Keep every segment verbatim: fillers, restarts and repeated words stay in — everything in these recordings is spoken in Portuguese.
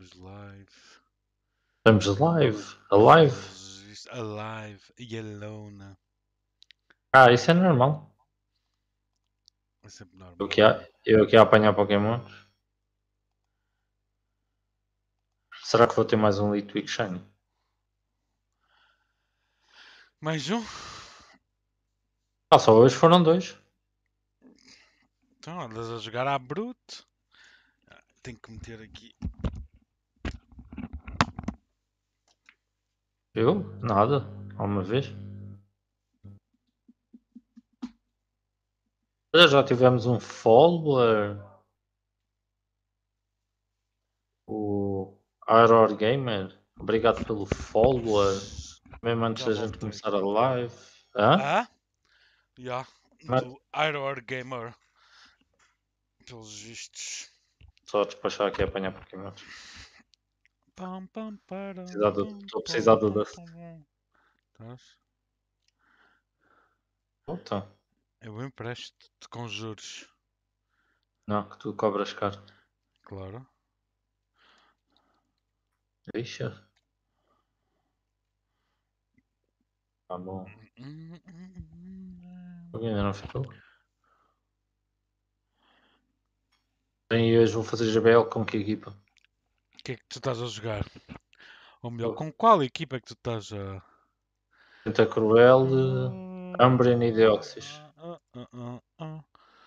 Estamos live. Estamos live. Alive? Regist- Alive e alone. Ah, isso é normal. É sempre Eu normal. aqui a, eu aqui a apanhar Pokémon. Será que vou ter mais um Litwick Shiny? Mais um? Ah, só hoje foram dois. Então andas a jogar à brute. Ah, tenho que meter aqui. Eu? Nada. Alguma vez? Olha, já tivemos um follower. O Auror Gamer. Obrigado pelo follower. Mesmo antes Já da gente voltei. começar a live. Hã? Ah? Já. Mas Do Iroar Gamer. Pelos vistos. só despachar aqui a apanhar Pokémon. Pam, pam, param, Precisar do- pam, Estou a precisar pam, do pam, Dust. pam, pam. Estás? Então, Eu empresto-te com juros. não, que tu cobras caro. Claro. Ixi. Tá bom. Hum, hum, hum, Porque ainda não ficou? E hoje vou fazer G B L com que equipa? O que é que tu estás a jogar? Ou melhor, Oh, com qual equipa é que tu estás a. Tenta Cruel, Umbreon e Deoxys. Ah, ah, ah, ah.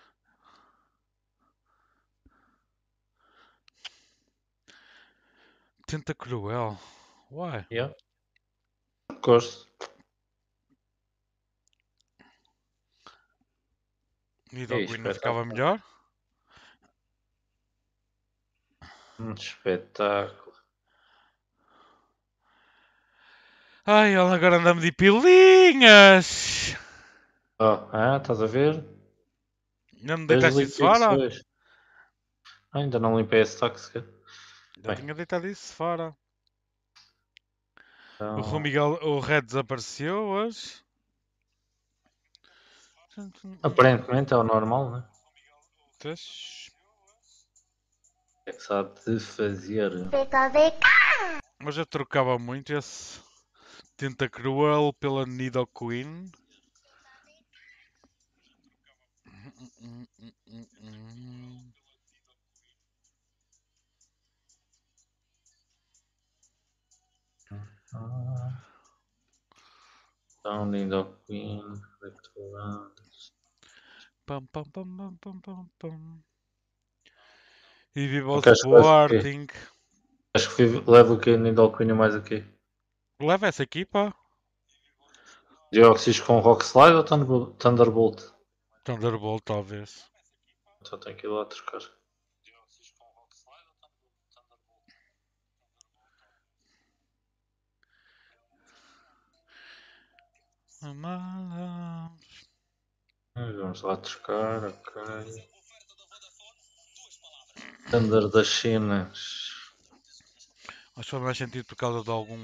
Tenta cruel. Why? Yeah. Gosto. É Nidoqueen não ficava espetáculo. melhor? Um espetáculo. Ai, ela agora anda-me de pilinhas! Oh, ah, estás a ver? Não me Dois deitaste isso Litwicks fora? hoje. Ah, ainda não limpei esse taco sequer. Já Bem, tinha deitado isso fora. O Rui então, Miguel, o Red desapareceu hoje. aparentemente é o normal, né? Tens- É que sabe de fazer. Mas eu trocava muito esse Tenta Cruel pela Nidoqueen. Ah, então, Nidoqueen, Electrolands. Pam, pam, pam, pam, pam, pam, pam. E viva o Não queres que leve o quê? Sporting. Acho que leva o quê? Nidoqueen e mais o quê? Leva essa equipa. Deoxys com Rock Slide ou Thunderbolt? Thunderbolt? Thunderbolt, talvez. Só tenho que ir lá trocar. Amala. Vamos lá trocar, ok. Thunder das cenas. Acho que faz mais sentido por causa de algum.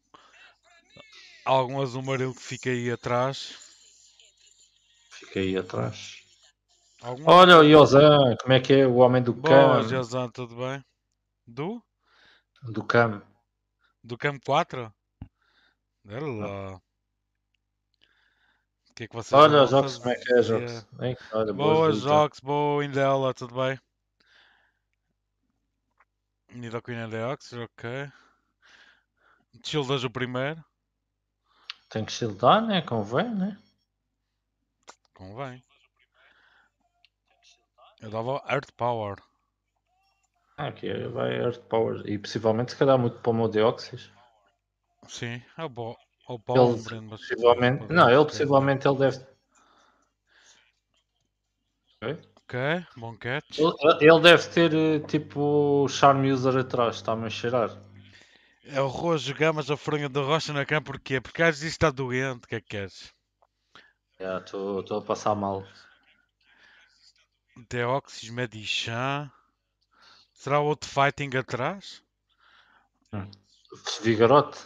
Algum azul marinho que fica aí atrás. Fica aí atrás. Algum azul Olha o marinho. Yozan, como é que é? O homem do Boas, Cam. Jazan, tudo bem? Do? Do Cam. Do Campo quatro? Olha Não. lá. O que é que vocês Olha o andam a Jox, como é que é, fazer? Jox? Hein? Olha, boas Boas, lutas. Jox, boa Indela, tudo bem? Nidoqueen Deox, ok. Childas o primeiro? Tem que shieldar, né? Convém, né? Convém. Eu dava Earth Power. Ah, aqui vai Earth Power. E possivelmente, se calhar, muito para o meu Deoxys. Sim, é o bom. Ou para o Ele Umbreon, mas depois possivelmente. Não, podemos ele vender. possivelmente ele deve. Ok. Ok, bom catch. Ele, ele deve ter eh, tipo Charm User atrás, está-me a cheirar. É o Rojo Gamas, a fronha da rocha na cama, porquê? Porque às vezes está doente, o que é que queres? Estou a passar mal. Deoxys, Medichan. Será outro fighting atrás? Hum. Vigorote.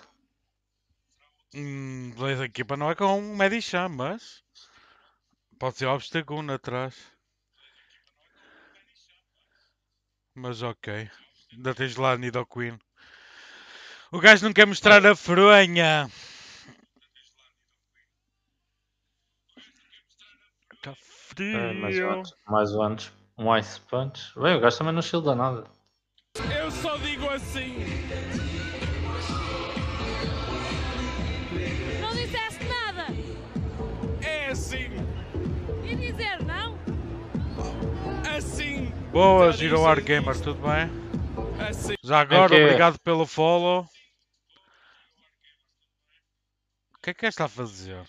Hum, a equipa não é com um Medichan, mas pode ser Obstagoon atrás. Mas ok. Ainda tens lá Nidoqueen. O gajo não quer mostrar a fronha. Está É, mais um frio. antes. Mais um antes. Um Ice Punch. Bem, o gajo também não shielda nada. Eu só digo assim. Não disseste nada! É assim. E dizer não? Assim. Boa, Já Zero disse War aí. Gamer, tudo bem? Assim. Já agora, que é? obrigado pelo follow. O que é que está a fazer?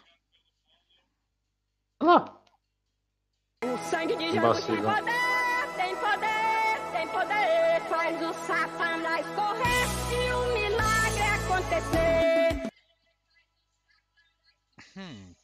Olha lá. O sangue de Jesus Embaixo, tem Igor. poder, tem poder, tem poder. Faz o Satanás correr e o milagre acontecer. Hum.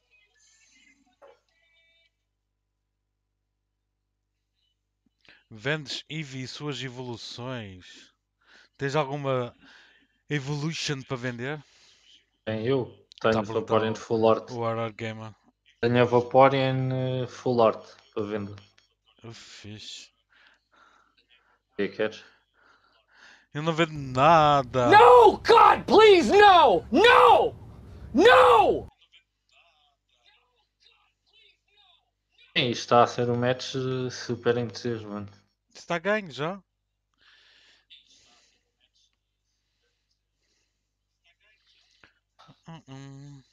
Vendes Eevee e suas evoluções. Tens alguma evolution para vender? Bem, eu Está tenho a perguntar Vaporeon o, Full Art. o Horror Gamer. Tenho a Vaporeon eh, Full Art para venda. Oh, fixe. O que é que queres? Eu não vendo nada. No, God, please, no! No! No! Sim, isto está a ser um match eh, super entusiasmante. Está ganho já. Uh -uh.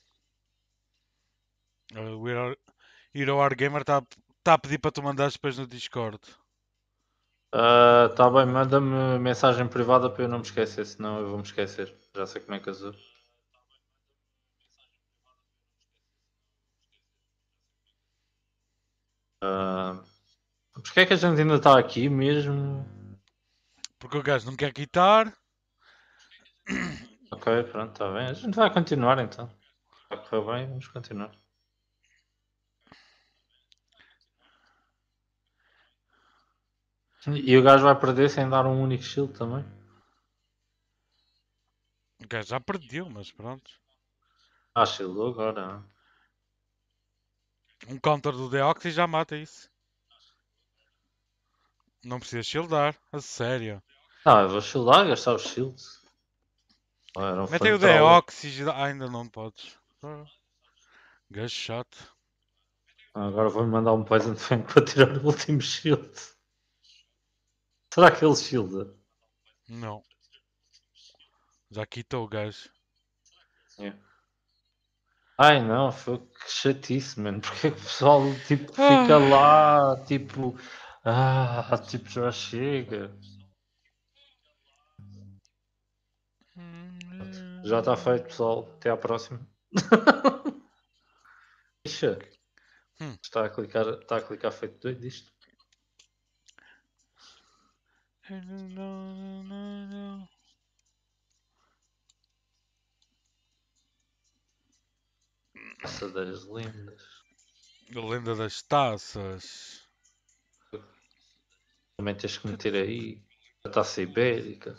O Hero, Hero War Gamer está tá a pedir para tu mandares depois no Discord. Ah, tá bem, manda-me mensagem privada para eu não me esquecer, senão eu vou me esquecer. Já sei como é que azul. Uh, Porquê é que a gente ainda está aqui mesmo? Porque o gajo não quer quitar. Ok, pronto, está bem. A gente vai continuar então. Vai correr bem, vamos continuar. E o gajo vai perder sem dar um único shield também. O gajo já perdeu, mas pronto. Ah, shieldou agora. Um counter do Deoxys já mata isso. Não precisa shieldar, a sério. Ah, eu vou shieldar, gastar os shields. Ah, era um Mete aí o flamethrower. Deoxys. Ah, ainda não podes. Ah, gajo chato. Ah, agora vou-me mandar um Poison Fang para tirar o último shield. Será que ele shielda? Não. Já quitou o gajo. Yeah. Ai não, foi que chatice, mano. Porque é que o pessoal tipo, fica Ah. lá, tipo, ah, tipo, já chega. Já está feito, pessoal. Até à próxima. Ixi, Hum. está a clicar, está a clicar feito doido isto. Caçadeiras lindas. A lenda das taças. Também tens que meter aí a taça ibérica.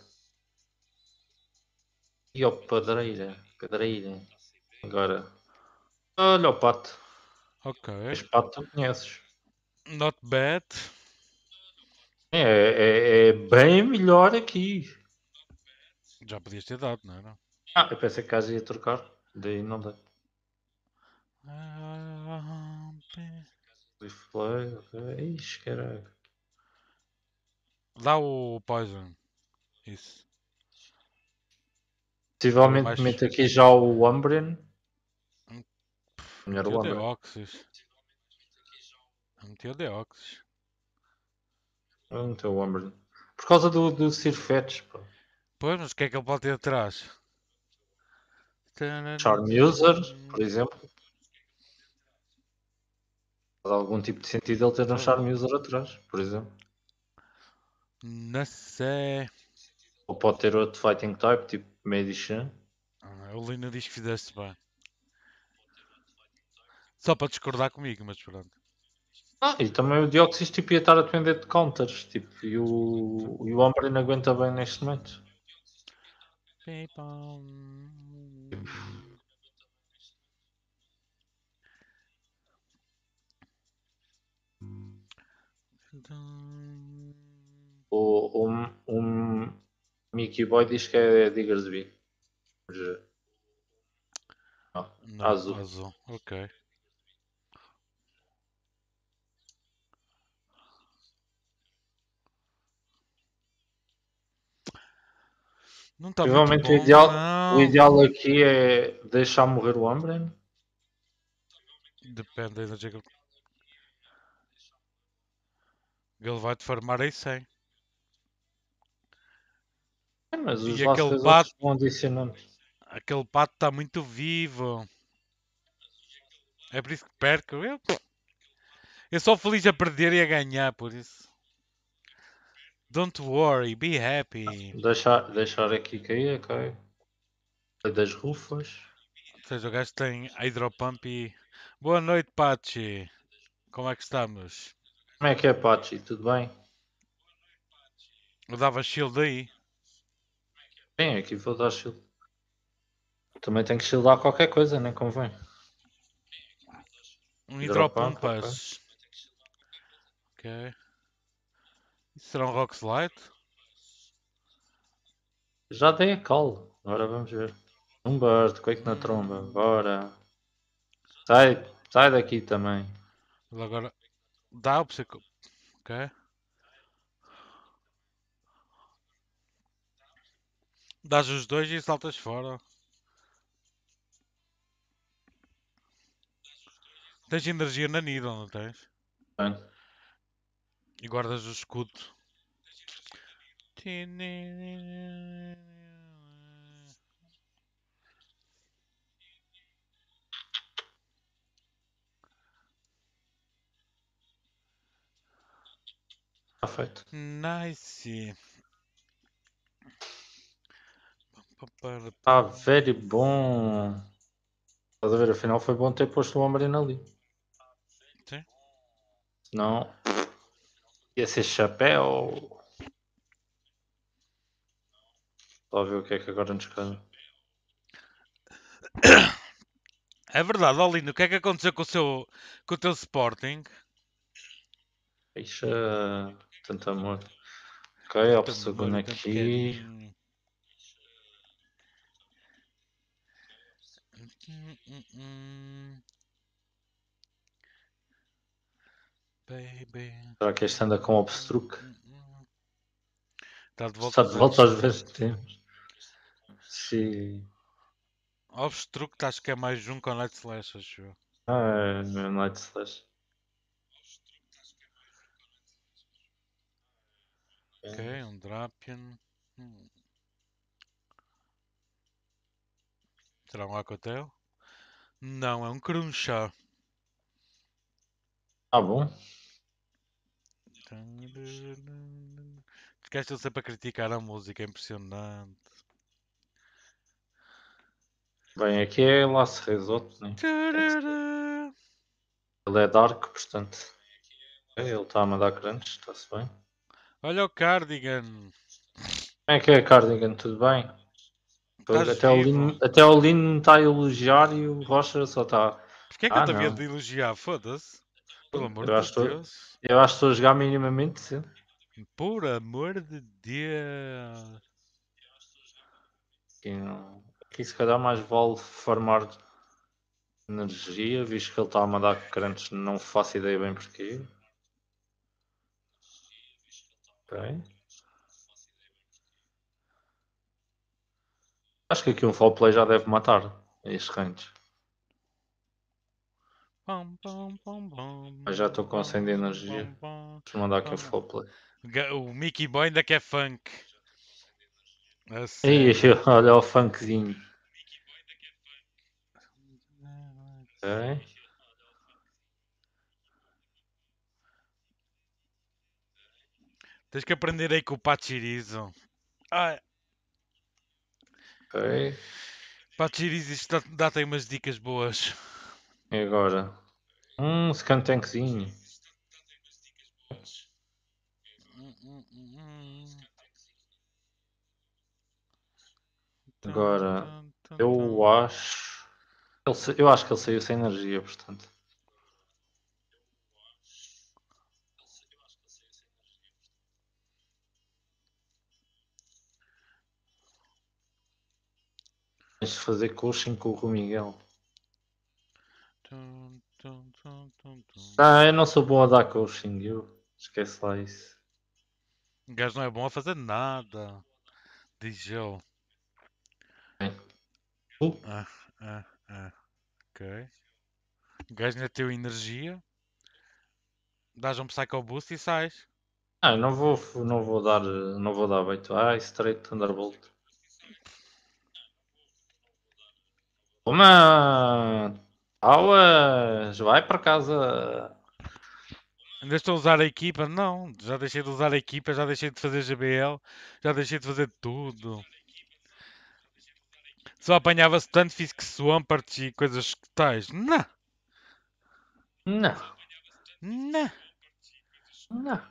E ao pedreira, pedreira. Agora, olha o pato. Ok. Este pato tu conheces. Not bad. É, é, é bem melhor aqui. Já podias ter dado, não era? Ah, eu pensei que a casa ia trocar. Daí não dá. Display, ok. Ixi, caralho. Dá o Poison. Isso. Era Possivelmente mais. meto aqui já o Umbreon. Melhor Meteu o Umbreon. Deoxys. Meteu Deoxys. Vou meter o Umbreon. Por causa do, do Sir Fetch, pô. Pois, mas o que é que ele pode ter atrás? Charmuser, por exemplo. Faz algum tipo de sentido ele ter um Charmuser atrás, por exemplo. Não sei. Ou pode ter outro Fighting Type, tipo Medicine. Ah, o Lino diz que fizeste bem. Só para discordar comigo, mas pronto. Ah, e também o Deoxys tipo, ia estar a depender de counters. Tipo, e o, e o Umbreon aguenta bem neste momento. O, o, o Mickey Boy diz que é Diggersby. Mas, não, Não, azul. azul. Ok. Não está muito Provavelmente o bom, ideal, o não. ideal aqui é deixar morrer o Umbreon. Depende da energia que ele... Ele vai-te farmar aí cem. É, mas os E aquele Last pato, outros vão adicionando. aquele pato está muito vivo. É por isso que perco. Eu, eu sou feliz a perder e a ganhar, por isso. Don't worry, be happy. Deixar, deixar aqui cair, ok. Lei das rufas. Ou seja, o gajo tem Hydropump e... Boa noite, Pachi. Como é que estamos? Como é que é, Pachi? Tudo bem? Eu dava shield aí. Sim, aqui vou dar shield. Também tenho que shieldar qualquer coisa, nem convém. Um Hidropump, ok. Hidropumpas. Ok. Isso será um Rock Slide? Já dei a call. Agora vamos ver. Um bird, quake na tromba. Hum, Bora. Sai, sai daqui também. ele agora dá o psico. Ok. Dás os dois e saltas fora. Tens energia na Needle, não tens? Bem, E guardas o escudo. está feito. Nice. Ah, very bom. Estás a ver? Afinal foi bom ter posto o Umbreon ali. Sim. Senão ia ser chapéu. Só ver o que é que agora nos cai. É verdade, Olino, o que é que aconteceu com o, seu, com o teu Sporting? Deixa tanto amor. Ok, Tanto Obstagoon amor e tanto aqui. carinho. Hum, hum, hum. Baby. Será que este anda com Obstruc? Está de volta Está aos de volta velhos aos vezes tempos. tempos. Sim. Obstruct acho que é mais um com Night Slash, acho eu. Ah, é meu Night Slash. Ok, um Drapion. Hum. Será um Aquatel? Não, é um Crunchá. Ah, bom. Ficaste sempre a criticar a música, é impressionante. Bem, aqui é Laço Resort, né? Ele é Dark, portanto. Ok, ele está a mandar crunch, está-se bem. Olha o Cardigan. Como é que é, Cardigan? Tudo bem? Estás Até o vivo. Lino, até o Lino está a elogiar e o Rocha só está. Porquê é que eu Ah, te havia não. de elogiar? Foda-se. Pelo amor Eu de acho, que estou- Deus. eu acho que estou a jogar minimamente cedo. Por amor de Deus. Aqui, não- aqui se calhar mais vale farmar energia, visto que ele está a mandar crunch, não faço ideia bem porquê. Ok. Acho que aqui um fall play já deve matar estes ranges. Pam, pam, pam, pam, Mas já estou com cem de pam, energia. pam, pam, Deixa eu mandar aqui um pam. fall play. Ga- O Mickey Boy ainda quer funk. A Ei, sério. olha o funkzinho. Ok. Tens que aprender aí com o Pachirizo. Ah, Ok. Pachirizo isto dá- dá-te aí umas dicas boas. E agora? Um scantankzinho. Hum, hum, hum, hum. Agora, Tum, tum, eu tum. acho. ele sa- Eu acho que ele saiu sem energia, portanto. Tens de fazer coaching com o Rui Miguel. Tum, tum, tum, tum, tum. Ah, eu não sou bom a dar coaching, eu. Esquece lá isso. O gajo não é bom a fazer nada. Diz ele. Uh, Ah, ah, ah. Ok. O gajo ainda tem energia. Dás um Psycho Boost e sais. ah, não vou, não vou dar, não vou dar bait. Ah, straight Thunderbolt. Toma! Auas! Vai para casa! Ainda estou a usar a equipa? Não. Já deixei de usar a equipa, já deixei de fazer G B L, já deixei de fazer tudo. Só apanhava Stunfisk, Swampert e coisas que tais. Não! Não, Não! não.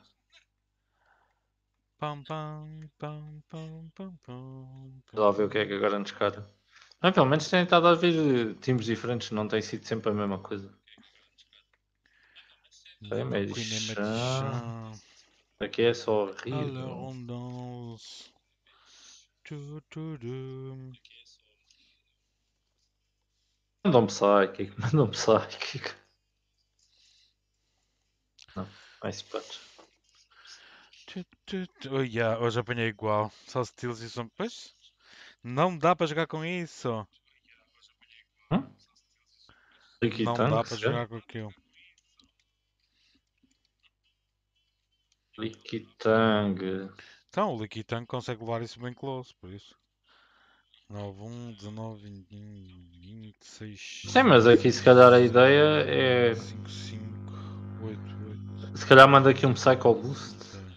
Pam, pam, pam, pam, pam, pam, Vamos lá ver o que é que agora nos cara. Mas pelo menos tem estado a ver times diferentes, não tem sido sempre a mesma coisa. É meio Queen é chão. Medichan. Aqui é só A rir. la Rondance. Tu, tu, tu. Manda um psychic, manda um psychic. Não, Ice Punch. Tu, tu, tu. Oh, yeah, hoje apanhei igual. Só steals e som. Pois. Não dá para jogar com isso. Hum? Licky Não Tank, dá para sério? jogar com aquilo. Licky Tang. Então, o Licky Tank consegue levar isso bem close, por isso. nove, um, dezanove, vinte, vinte e seis. Sim, mas aqui se calhar a ideia é. cinco, cinco, oito, oito. Se calhar manda aqui um Psycho Boost.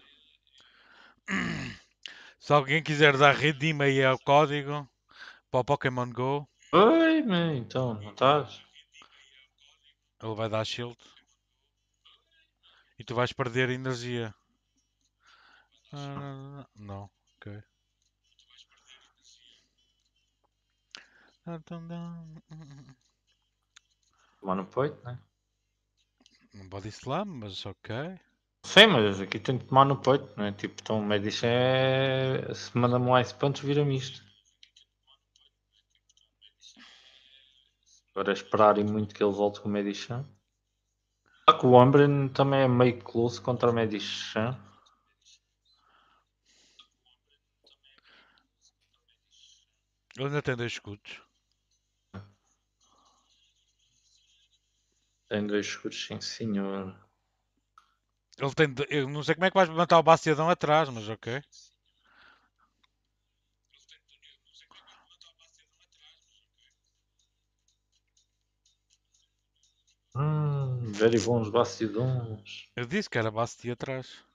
Se alguém quiser dar redeem aí ao código para o Pokémon Go, Oi, man, então, não estás? ele vai dar shield. E tu vais perder energia. Ah, não, ok. Mano Point, né? Um body slam, mas ok. Sim, mas aqui tem que tomar no peito, né? Tipo, então o Medici é. Se manda-me um Ice Punch, vira-me isto. Agora é esperar e muito que ele volte com o Medichan. Só que o Umbreon também é meio close contra o Medichan. Ele ainda tem dois escudos. Tem dois escudos, sim senhor. Ele tem. de- Eu não sei como é que vais matar o Bastiadão atrás, mas ok. Hum, very bons bastidões. Eu disse que era Basti atrás.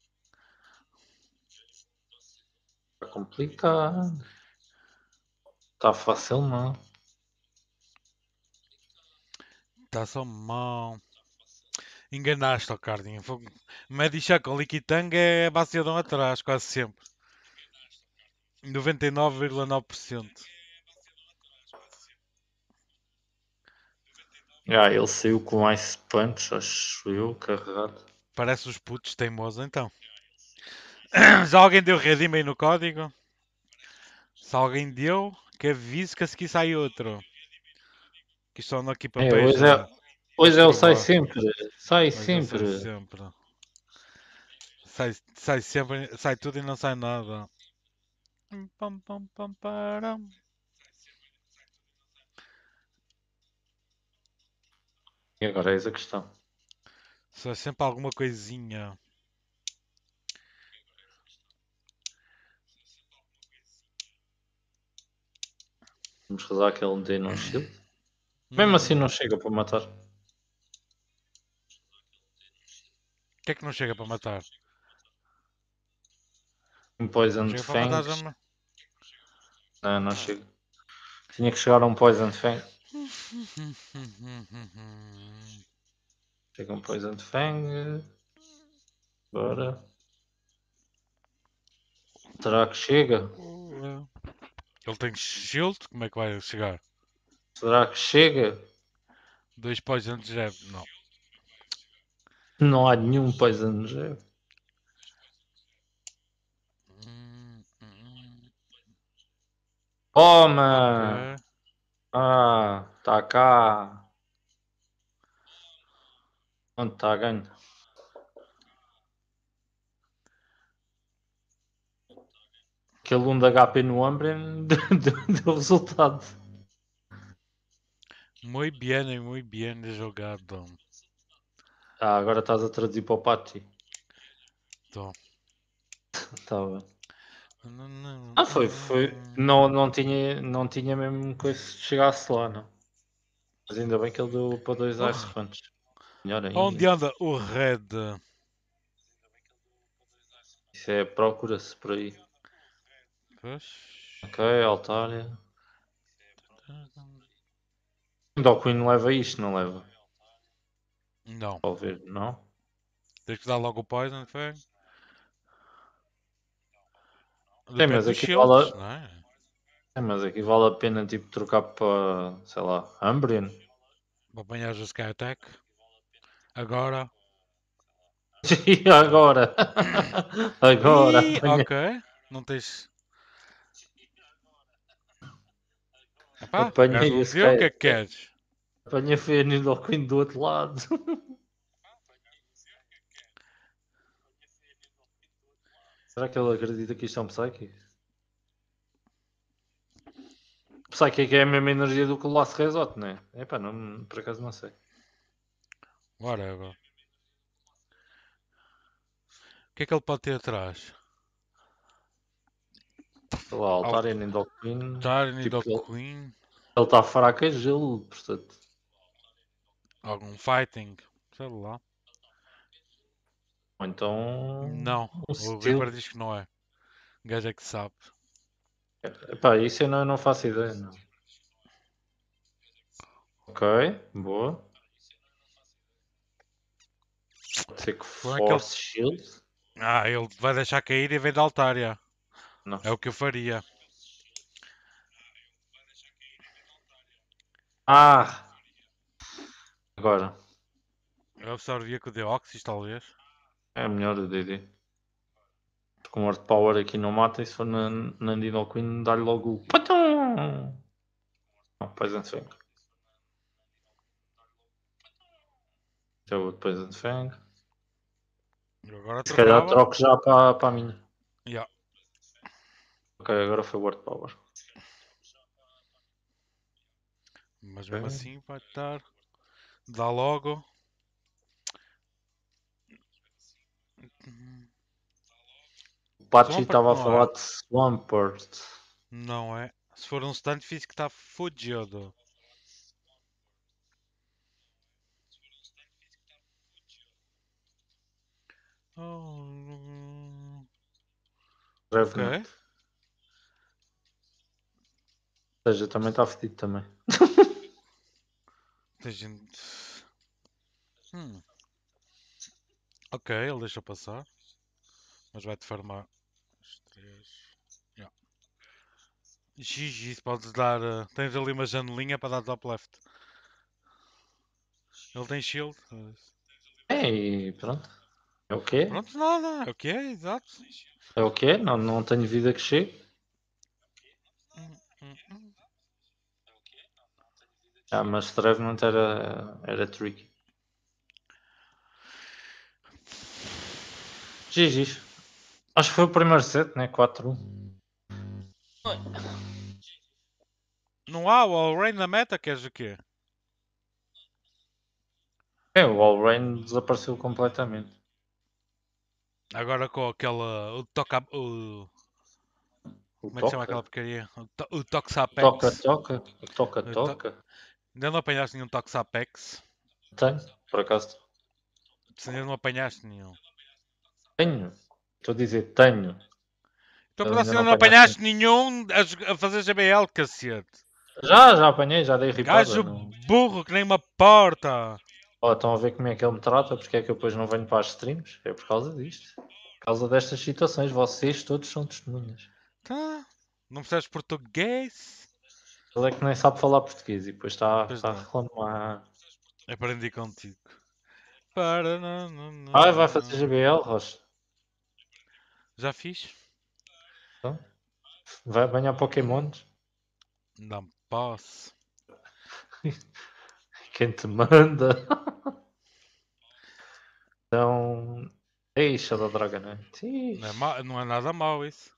Está complicado. Está fácil não. Está só mal. Enganaste, ó Cardinho. Medichá com Liquitanga é Bastiadão atrás, quase sempre. noventa e nove vírgula nove por cento. Ah, ele saiu com Ice Punch, acho eu, carregado. Parece os putos teimosos, então. Já alguém deu redeem aí no código? Se alguém deu, que avise que a seguir sai outro. Que isto anda aqui para É, hoje é, hoje é o sai sempre. Sai sempre. Sai sempre. Sai, sai sempre, sai tudo e não sai nada. Pam, pam, pam, param. E agora é essa a questão. Sai sempre alguma coisinha. Vamos rezar aquele D no shield. Mesmo assim não chega para matar. O que é que não chega para matar? Um Poison Não chega para matar Fangs. já. me- Não, não chega. Tinha que chegar a um Poison Fang. Chega um Poison Fang. Bora. Será que chega? Ele tem shield? Como é que vai chegar? Será que chega? Dois poison de jab? Não. Não há nenhum Poison Jab. Toma! Ah, está cá. Onde está a ganho? Aquele um de H P no Umbreon deu, deu resultado. Muy bien, e muy bien jogado. Ah, agora estás a traduzir para o Pati. Tô. Tá bem. Ah, foi, foi. Não, não, tinha, não tinha mesmo coisa que chegasse lá, não. Mas ainda bem que ele deu para dois Ice Oh, Punch. Melhor onde ainda. anda o Red? Isso é, procura-se por aí. Pois. Ok, Altaria. Doqueen leva isto, não leva? Não. Talvez, não? Tens que dar logo o Poison, foi? Sim, Depende mas dos aqui shields, vale, não é? sim, mas aqui vale a pena tipo trocar para, sei lá, Umbreon. Para apanhar o Sky Attack. Agora. E agora? Agora, E apanha, ok. Não tens. Epá, o gajo apanhei não esse te deu, o que cara. é que queres? Apanhei foi a Nidoqueen do outro lado. Será que ele acredita que isto é um Psyche? Psyche é a mesma energia do que o Last Resort, não é? Epá, não, por acaso não sei. Whatever. O que é que ele pode ter atrás? Sei lá, Altaria, Nidoqueen. Altar, Tipo, ele Queen. está fraco a gelo, portanto. Algum fighting. Sei lá. Ou então. Não. Um O Steel. Reaper diz que não é. O gajo é que sabe. Epá, isso eu não, não faço ideia, não. Ok, boa. Pode ser que Com aquele. Force Shield? Ah, ele vai deixar cair e vem da Altaria. Não. É o que eu faria. Ah! Agora. Eu absorvia com o Deoxys, talvez. É melhor o D D. Com Word Power aqui não mata e se for na, na Nidoqueen dá-lhe logo o Patum! Não, Poison Fang. Já vou de Poison Fang. Eu agora Se calhar trocava. troco já para, para a minha. Yeah. Ok, agora foi Word Power. Mas mesmo Ok. assim vai estar. Dá logo. O Pachi Swampert estava a não falar é. de Swampert. Não é. Se for um stand físico está fudido. Oh. Ok. Revenant. Ou seja, também está fedido também. Tem gente. Hum. Ok, ele deixa passar. Mas vai-te farmar. Os três. Yeah. G G, podes dar. uh, Tens ali uma janelinha para dar top left. Ele tem shield. mas- É, e pronto. É o quê? Pronto, nada. É o que é, exato. É o quê? Não, não tenho vida que chegue. Hum, hum, hum. Ah, mas Revenant era, era tricky. G G. Acho que foi o primeiro set, né? quatro um. Não há o All Rain na meta, queres o quê? É, o All Rain desapareceu completamente. Agora com aquela. O toca. O, O como é que se chama Toca? aquela porcaria? O, to, o Toca, Toxapex. toca. O Toca, O to- toca. Ainda não apanhaste nenhum Toxapex? Tenho, por acaso. Se ainda não apanhaste nenhum. Tenho. Estou a dizer tenho. Então, Eu para se ainda ainda não não apanhaste. apanhaste nenhum a, jog- a fazer G B L, cacete. Já, já apanhei, já dei ripada. Gajo Não. burro que nem uma porta. Ó, estão a ver como é que ele me trata, porque é que eu depois não venho para as streams? É por causa disto. Por causa destas situações. Vocês todos são testemunhas. Tá. Não percebes português? Ele é que nem sabe falar português e depois está, Pois está a não. reclamar. Aprendi contigo. Para, não, não, Ah, não, vai fazer não. G B L, Rocha. Já fiz? Então, vai banhar Pokémons. Não posso. Quem te manda? Então. Ei, Shadow Dragonite. Não é, ma- não é nada mau isso.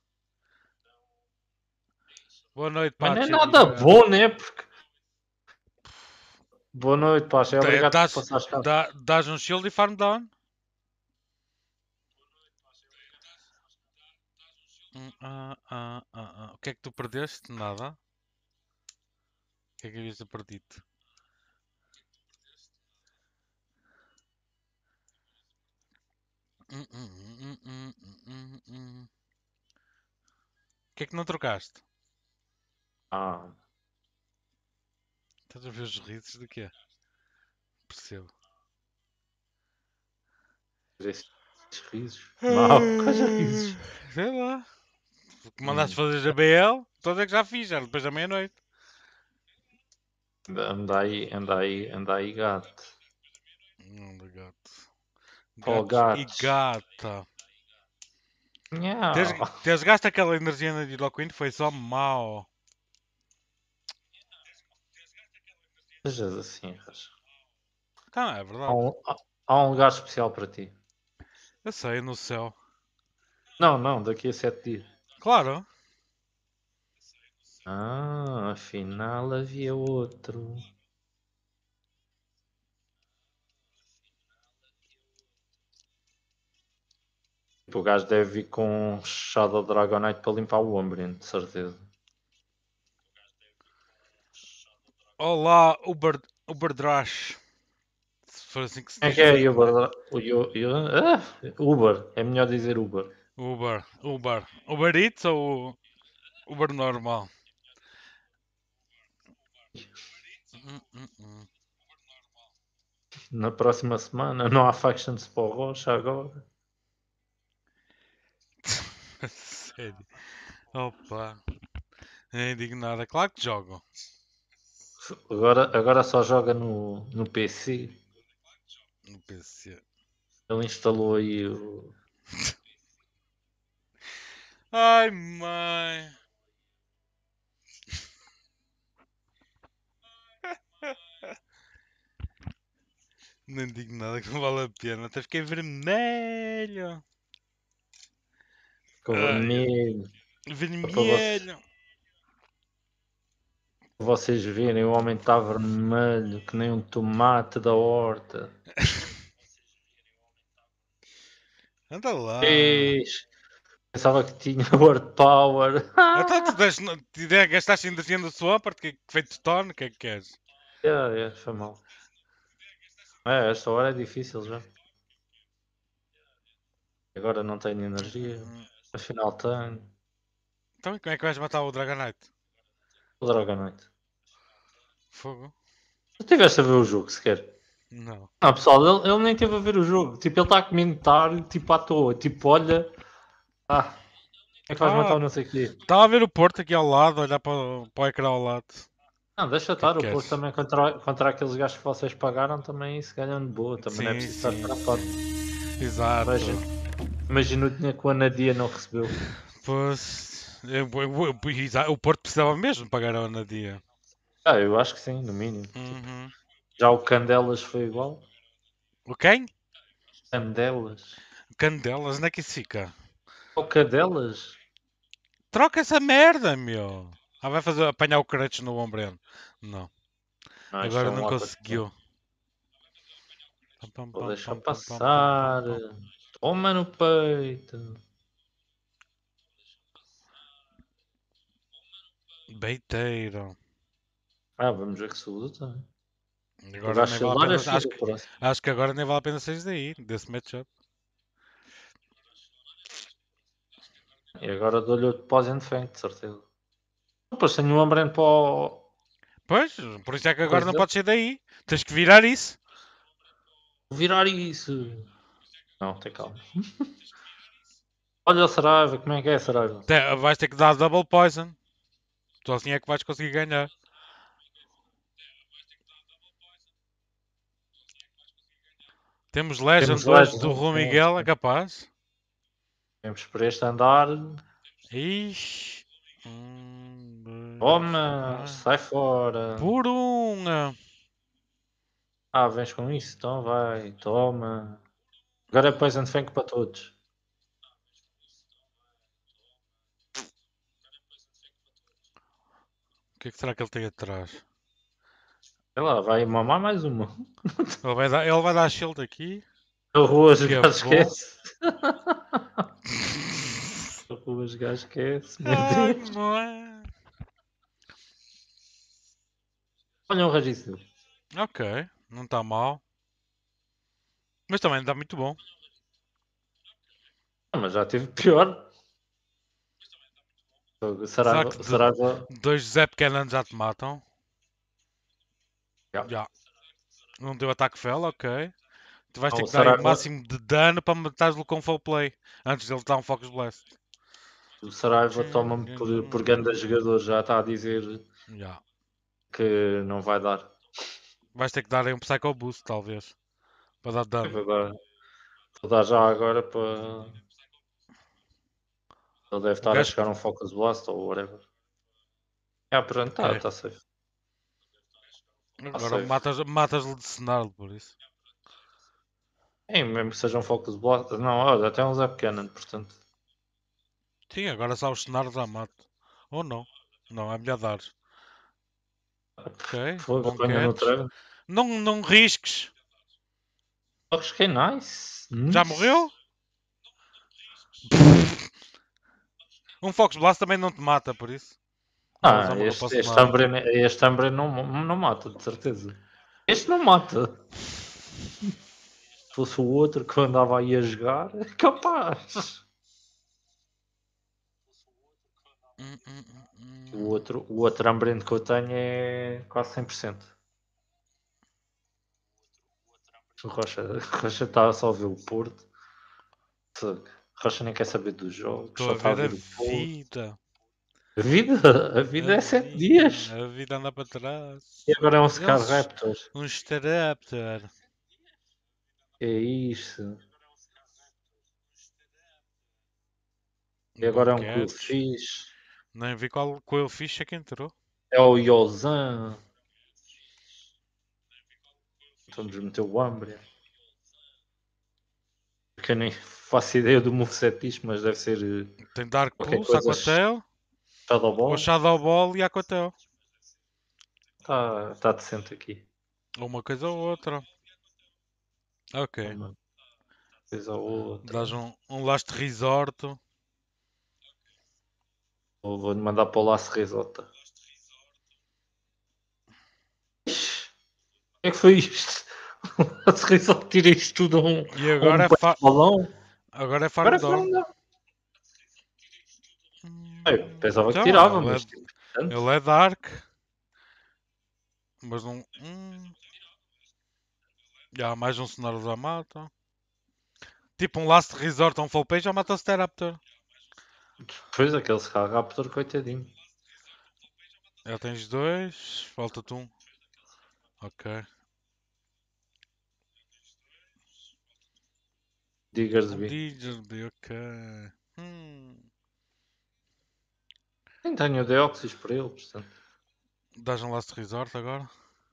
Boa noite, Mas não é Pachi. nada bom, né? Porque. Boa noite, Pacha. Obrigado por Dás, passares cá. dá, dás um shield e farm down. Hum, ah, ah, ah, ah. O que é que tu perdeste? Nada. O que é que havias de perdido? Hum, hum, hum, hum, hum, hum, hum. O que é que não trocaste? Ah, Estás a ver os risos do quê? Percebo. esses risos. Mal, quais risos? Sei lá. O que Hum. mandaste fazer a B L, estou a dizer que já fiz, já depois da meia-noite. Anda aí, anda aí, anda aí, gato. Anda, gato. Oh, Gatos e gatos. gata. Teres, Nhau. teres gasto aquela energia na Diloqueen foi só mau. Sejas assim, Raja. Tá, é Há verdade. um, há- há um lugar especial para ti. Eu sei, no céu. Não, não, daqui a sete dias. Claro. Ah, afinal havia outro. O gajo deve vir com um Shadow Dragonite para limpar o ombro, de certeza. Olá, Uber, Uberdrash. Se for assim que se Quem é diz, que é desculpa. Uber? O Yo- Yo- ah, Uber, é melhor dizer Uber. Uber, Uber. Uber Eats ou Uber normal? Hum, hum, hum. Na próxima semana não há factions para o Rocha agora. Sério. Opa. Nem digo nada. Claro que jogo. Agora, agora só joga no, no P C. No P C. Ele instalou aí o. Ai, mãe. Nem digo nada que não vale a pena. Até fiquei vermelho. Ficou Ai, vermelho. Para vocês, vermelho. para vocês verem, o homem está vermelho, que nem um tomate da horta. Anda lá. Eis, pensava que tinha word power. Então tu deste, no- te de- gastaste energia no Swampert, que, que feito stone, o que é que queres? Yeah, yeah, foi mal. É, esta hora é difícil já. Agora não tenho energia. Hum, Afinal tenho. Então e como é que vais matar o Dragonite? O Dragonite. Fogo? Tu estiveste a ver o jogo sequer? Não. Não, pessoal, ele, ele nem teve a ver o jogo. Tipo, ele está a comentar, tipo, à toa. Tipo, olha. Ah, como é que vais Ah. matar o não sei o quê? Estava a ver o Porto aqui ao lado, olhar para, o- para o ecrã ao lado. Não, deixa Que é estar. que O Porto queres? também contra, contra aqueles gajos que vocês pagaram, também isso ganham de boa. Também não é Sim, preciso estar sim, para fora. sim. Exato. Imagina, imagina o dinheiro que o Anadia não recebeu. Pois. eu- eu- eu- exa- o Porto precisava mesmo pagar a Anadia. Ah, eu acho que sim, no mínimo. Uhum. Já o Candelas foi igual. O quem? Candelas? Candelas, onde é que isso fica? O Candelas? Troca essa merda, meu! Ah, vai fazer, apanhar o Kratos no ombro. Não. Não, isto Agora é um não lá conseguiu. Pam, pam, Vou pam, deixar pam, pam, pam, passar. pam, pam. Toma no peito. Beiteiro. Ah, vamos ver que se luta. Agora Vai nem vale a chilar, pena. é Acho, chilar, que- próximo. acho que agora nem vale a pena sair daí, desse matchup. E agora dou-lhe o depósito de Fang, de certeza. Depois tenho um Umbren para o... Pois, por isso é que agora Pois não é. podes sair daí. Tens que virar isso. virar isso. Não, tem calma. Olha o Saraiva, como é que é Saraiva? Te- vais ter que dar double poison. Só assim é que vais conseguir ganhar. Temos Legend Temos hoje Legend, do Rui sim, Miguel, é sim. capaz? Temos por este andar. Ixi. Um, dois. Toma, Ah. sai fora. Por um. ah, Ah, vens com isso? Então vai, toma. Agora é Poison Fang para todos. O que é que será que ele tem atrás? Sei lá, vai mamar mais uma. Ele vai dar, ele vai dar shield aqui. A rua Que é jogar bom. esquece. A rua jogar esquece. Meu Ai, Deus. não é? Olha o registro. Ok, não está mal. Mas também não está muito bom. Ah, mas já teve pior. Será Saraiva, que de- Saraiva Dois Zap Cannon já te matam? Já. Já. Não deu ataque fel, ok. Tu vais Não, ter o que dar aí o Saraiva- máximo de dano para matares-lo com full play. Antes dele dar um Focus Blast. o Saraiva toma-me por, por grande jogador, já está a dizer Já. que não vai dar. Vais ter que dar aí um Psycho Boost, talvez. Para dar dano. Vou dar, vou dar já agora para. Ele deve estar a gajo- chegar um Focus Blast ou whatever. Ah, pronto, está Ok. tá safe. Agora safe. matas- matas-lhe de Snarl, por isso. É, mesmo que seja um Focus Blast. Não, olha, até um Zap Cannon, portanto. Sim, agora só os Snarls já mato. Ou não. Não, é melhor dar. Ok, Foi, bom apanha no catch. treino. Não, não risques. Acho que é nice. Já Hum. morreu? Um Fox Blast também não te mata, por isso. Não, Ah, já morreu este, para o este Snarl. Ambre, este Ambre não, não mata, de certeza. Este não mata. Se fosse o outro que andava aí a jogar, é capaz. Hum, hum, hum, hum. O outro, o outro Ambrente que eu tenho é quase cem por cento. O Rocha, o Rocha está só a ver o Porto. O Rocha nem quer saber dos jogos, Estou só a está a ver a ver o Porto. vida. A vida, a vida A é sete vida, dias. A vida anda para trás. E agora é um É um Scar s- Raptor. Um Staraptor. É isso. E agora é um Quillfish. Nem vi qual Quillfish é que entrou. É o Yozan. Então nos meteu o Umbria. Que eu nem faço ideia do moveset disto, mas deve ser eh, Tem Dark qualquer Pulse, coisa Aquatel, Shadow Ball. ou Shadow Ball e Aquatel. Está tá decente aqui. Ou uma coisa ou outra. Ok. Uma coisa ou outra. Dás um, um Last Resort. Ou vou-lhe mandar para o Laço Risota. O que é que foi isto? O Laço Risota tira isto tudo a um, E a agora um é, fa balão. agora é Agora Farm é Dorm. Eu pensava que Então, tirava, ele, mas é, tipo, tanto. ele é Dark. Mas não. Hum, já, mais um cenário já mata. Tipo um Last Resort a um Full Page já mata o Staraptor. Depois aquele Scar Raptor, coitadinho. Já tens dois. Falta-te um. Ok. Diggersby. Diggersby, ok. Hum. Nem tenho Deoxys por ele, portanto. Dás um Last Resort agora?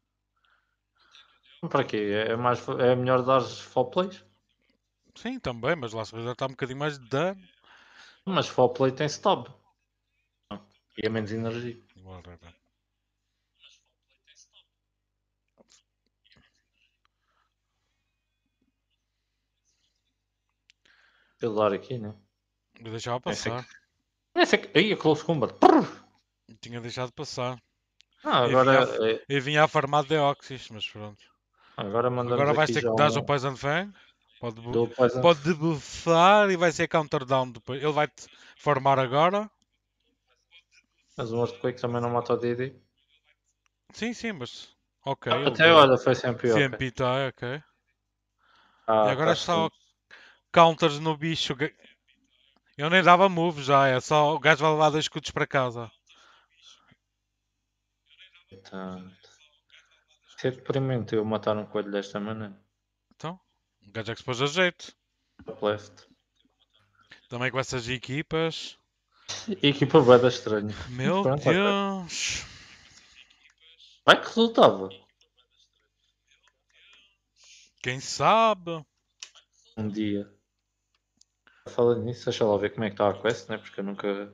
Para quê? É, mais, é melhor dar fall plays? Sim, também, mas Last Resort está um bocadinho mais de dano. Mas fall play tem stop. E é menos energia. Whatever. Eu dar aqui, né? Eu deixava passar. Esse é que... Aí, a Close Combat. Prrr! Tinha deixado passar. Ah, Eu vinha, agora, a, é... eu vinha a farmar Deoxys, mas pronto. agora mandamos Agora vais aqui ter já que dar um... o Poison Fang. Pode, bu- do Poison. pode debuffar e vai ser counterdown depois. Ele vai-te formar agora. Mas um Earthquake também não mata o D D. Sim, sim, mas. Ok. Ah, ele até deu. olha, foi sempre C ok. M P tá, ok. Ah, E agora é tá só excelente. counters no bicho. Eu nem dava move já, é só o gajo vai levar dois escudos para casa. Portanto, isso é deprimente eu matar um coelho desta maneira. Então, o gajo é que se pôs a jeito. Top left. Também com essas equipas. Equipa bué da estranha. Meu Pronto, ok. Deus. Vai que resultava. Quem sabe? Um dia. Falando nisso, deixa lá ver como é que está a quest, né? Porque eu nunca.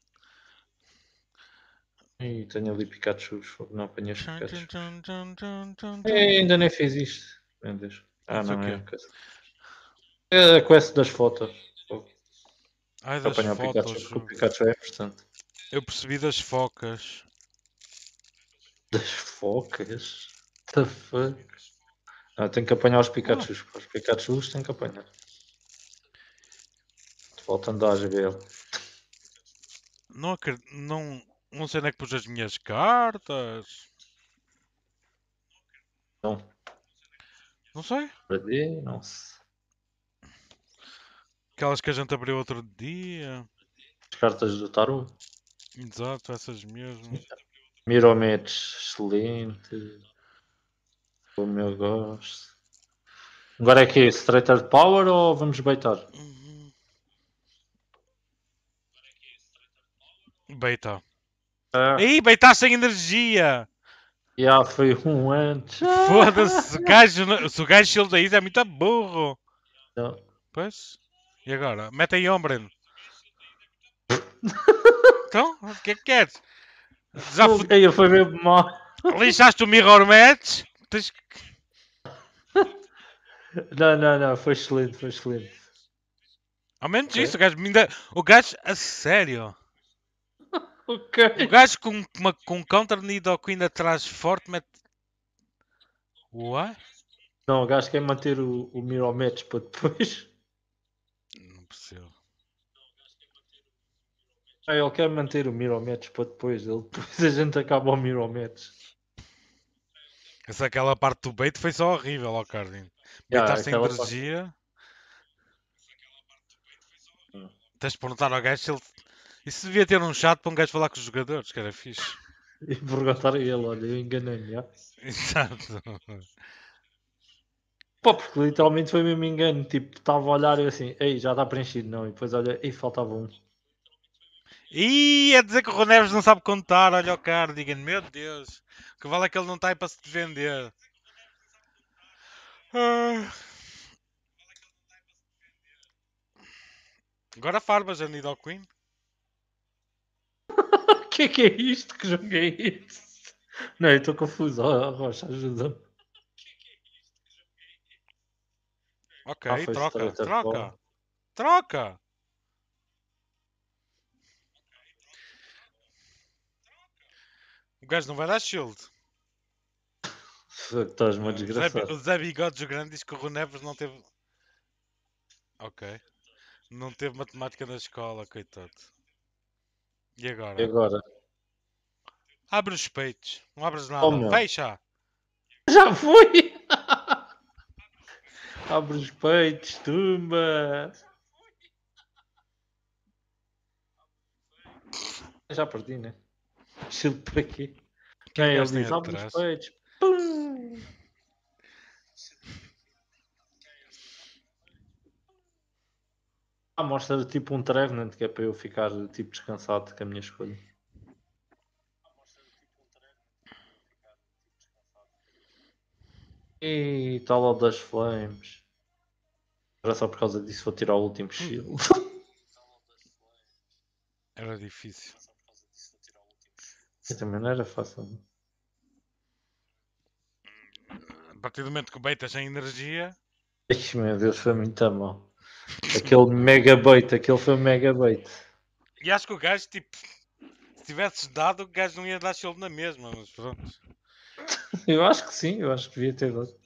Ih, tenho ali Pikachu, não apanhei os Tchum, Pikachu. tchum, tchum, tchum, tchum, Ei, tchum. ainda nem fiz isto. Meu Deus. Ah, Isso o não, é quê? a quest. É a quest das fotos. Vou Ai, das apanhar o Pikachu, fotos. porque o Pikachu é importante. Eu percebi das focas. Das focas? What the fuck? Ah, tenho que apanhar os Pikachus. Os Pikachus tenho que apanhar. Voltando à G B L. Não acredito. Não, não sei onde é que pus as minhas cartas. Não. Não sei. Perdi? Não sei. Aquelas que a gente abriu outro dia. As cartas do Tarot. Exato, essas mesmo. Mirometes, excelente. O meu gosto. Agora é que é Straighter Power ou vamos baitar? Uhum. Beita. Ah, Ih, Beita sem energia! já foi um antes. Foda-se, se o gajo, não- se o gajo shield isso é muito burro. Não. Pois. E agora? Mete aí Ombren. Então, o que é que queres? Já O fu- Gaia foi mesmo mal. lixaste o Mirror Match? Tens que- Não, não, não. Foi excelente, foi excelente. Ao menos Ok. isso, o gajo me ainda... O gajo, a sério. Ok. O gajo com, uma, com counter Nidoqueen atrás forte mete... What? Não, o gajo quer manter o, o Mirometes para depois. Não percebo. Ah, ele quer manter o Mirometes para depois. Ele, depois a gente acaba o Mirometes. Essa aquela parte do bait foi só horrível, ó Cardin. Yeah, Baitar sem aquela parte- energia. Hum. Tens de perguntar ao gajo se ele... Isso devia ter um chat para um gajo falar com os jogadores, que era fixe. E perguntar a ele, olha, eu enganei-me. já. Exato. Pô, porque literalmente foi mesmo engano. Tipo, estava a olhar e eu assim, ei, já está preenchido, não. E depois olha, ei, faltava um. Ih, é dizer que o Roneves não sabe contar, olha o Cardigan, meu Deus. Que vale é que ele não está aí para se defender. Ah. Agora farmas a Nidoqueen. O que é que é isto? Que jogo é este? Não, eu estou confuso. Oh, Rocha, ajuda-me. Ok, Ah, foi troca, Straighter troca, Power. troca. O gajo não vai dar shield. Estás-me a Ah, Zé, desgraçar. o Zé Bigodes o Grande diz que o Roneves não teve... Ok. Não teve matemática na escola, coitado. E E agora? agora? Abre os peitos. Não abres Oh, nada. meu. Fecha! Já foi! Abre os peitos, tumba! Já perdi, né? Shield para quê? Quem É, ele gajo tem diz, abre os atrás? peitos. Pum! Ah, mostra tipo um Trevenant que é para eu ficar tipo descansado com a minha escolha. E tal o das Flames. Era só por causa disso vou tirar o último shield. Era difícil. E também não era fácil. Não? A partir do momento que o bait sem energia... Ixi, meu Deus, foi muito mal. Aquele mega bait, aquele foi mega bait. E acho que o gajo, tipo... Se tivesses dado, o gajo não ia dar shield na mesma, mas pronto. Eu acho que sim, eu acho que devia ter dado.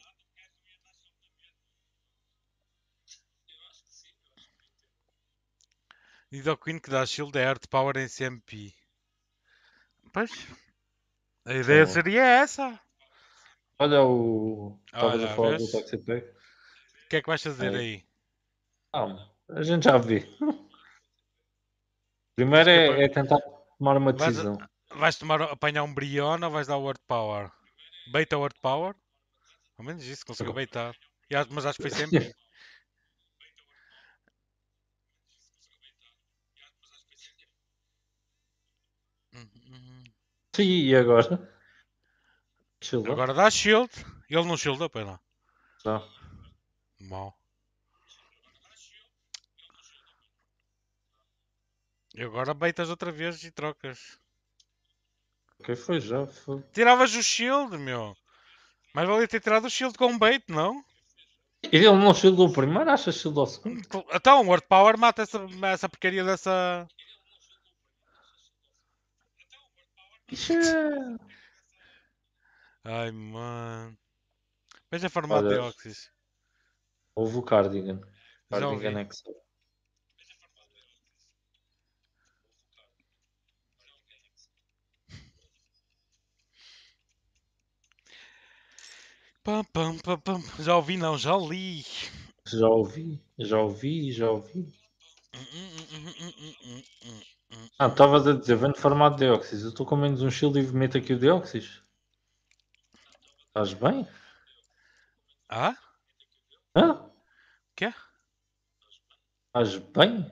Nidoqueen que dá shield é Earth Power em C M P. Pois. A ideia Sim. seria essa. Olha o. Estavas Olha, a falar do vês? Toxic Pack. O que é que vais fazer Aí. aí? Calma, a gente já vê. Primeiro Isto é é, para- é tentar tomar uma Vais, decisão. vais tomar, apanhar um Brion ou vais dar Word Power? Beita Word Power? Ao menos isso, conseguiu beitar. E acho- Mas acho que foi sempre. Sim, e agora? Shield. Agora dá shield. Ele não shieldou, pera lá. Já. Mal. E agora baitas outra vez e trocas. Ok, foi já. Foi. Tiravas o shield, meu. Mas valia ter tirado o shield com bait, não? E ele não shieldou o primeiro, acha shieldou o segundo? Então, o Word Power mata essa, essa porcaria dessa... Ixi, é- Ai, mano. Veja formato de Olha, Deoxys. houve o Cardigan. Já ouvi. Cardigan é que sabe. Pam, pam, pam, pam. Já ouvi, não, já li. Já ouvi, já ouvi, já ouvi. Ah, estavas a dizer, vem de formato de Deoxys. Eu estou com menos um shield e meto aqui o Deoxys. Estás bem? Ah? Hã? Quê? Estás bem?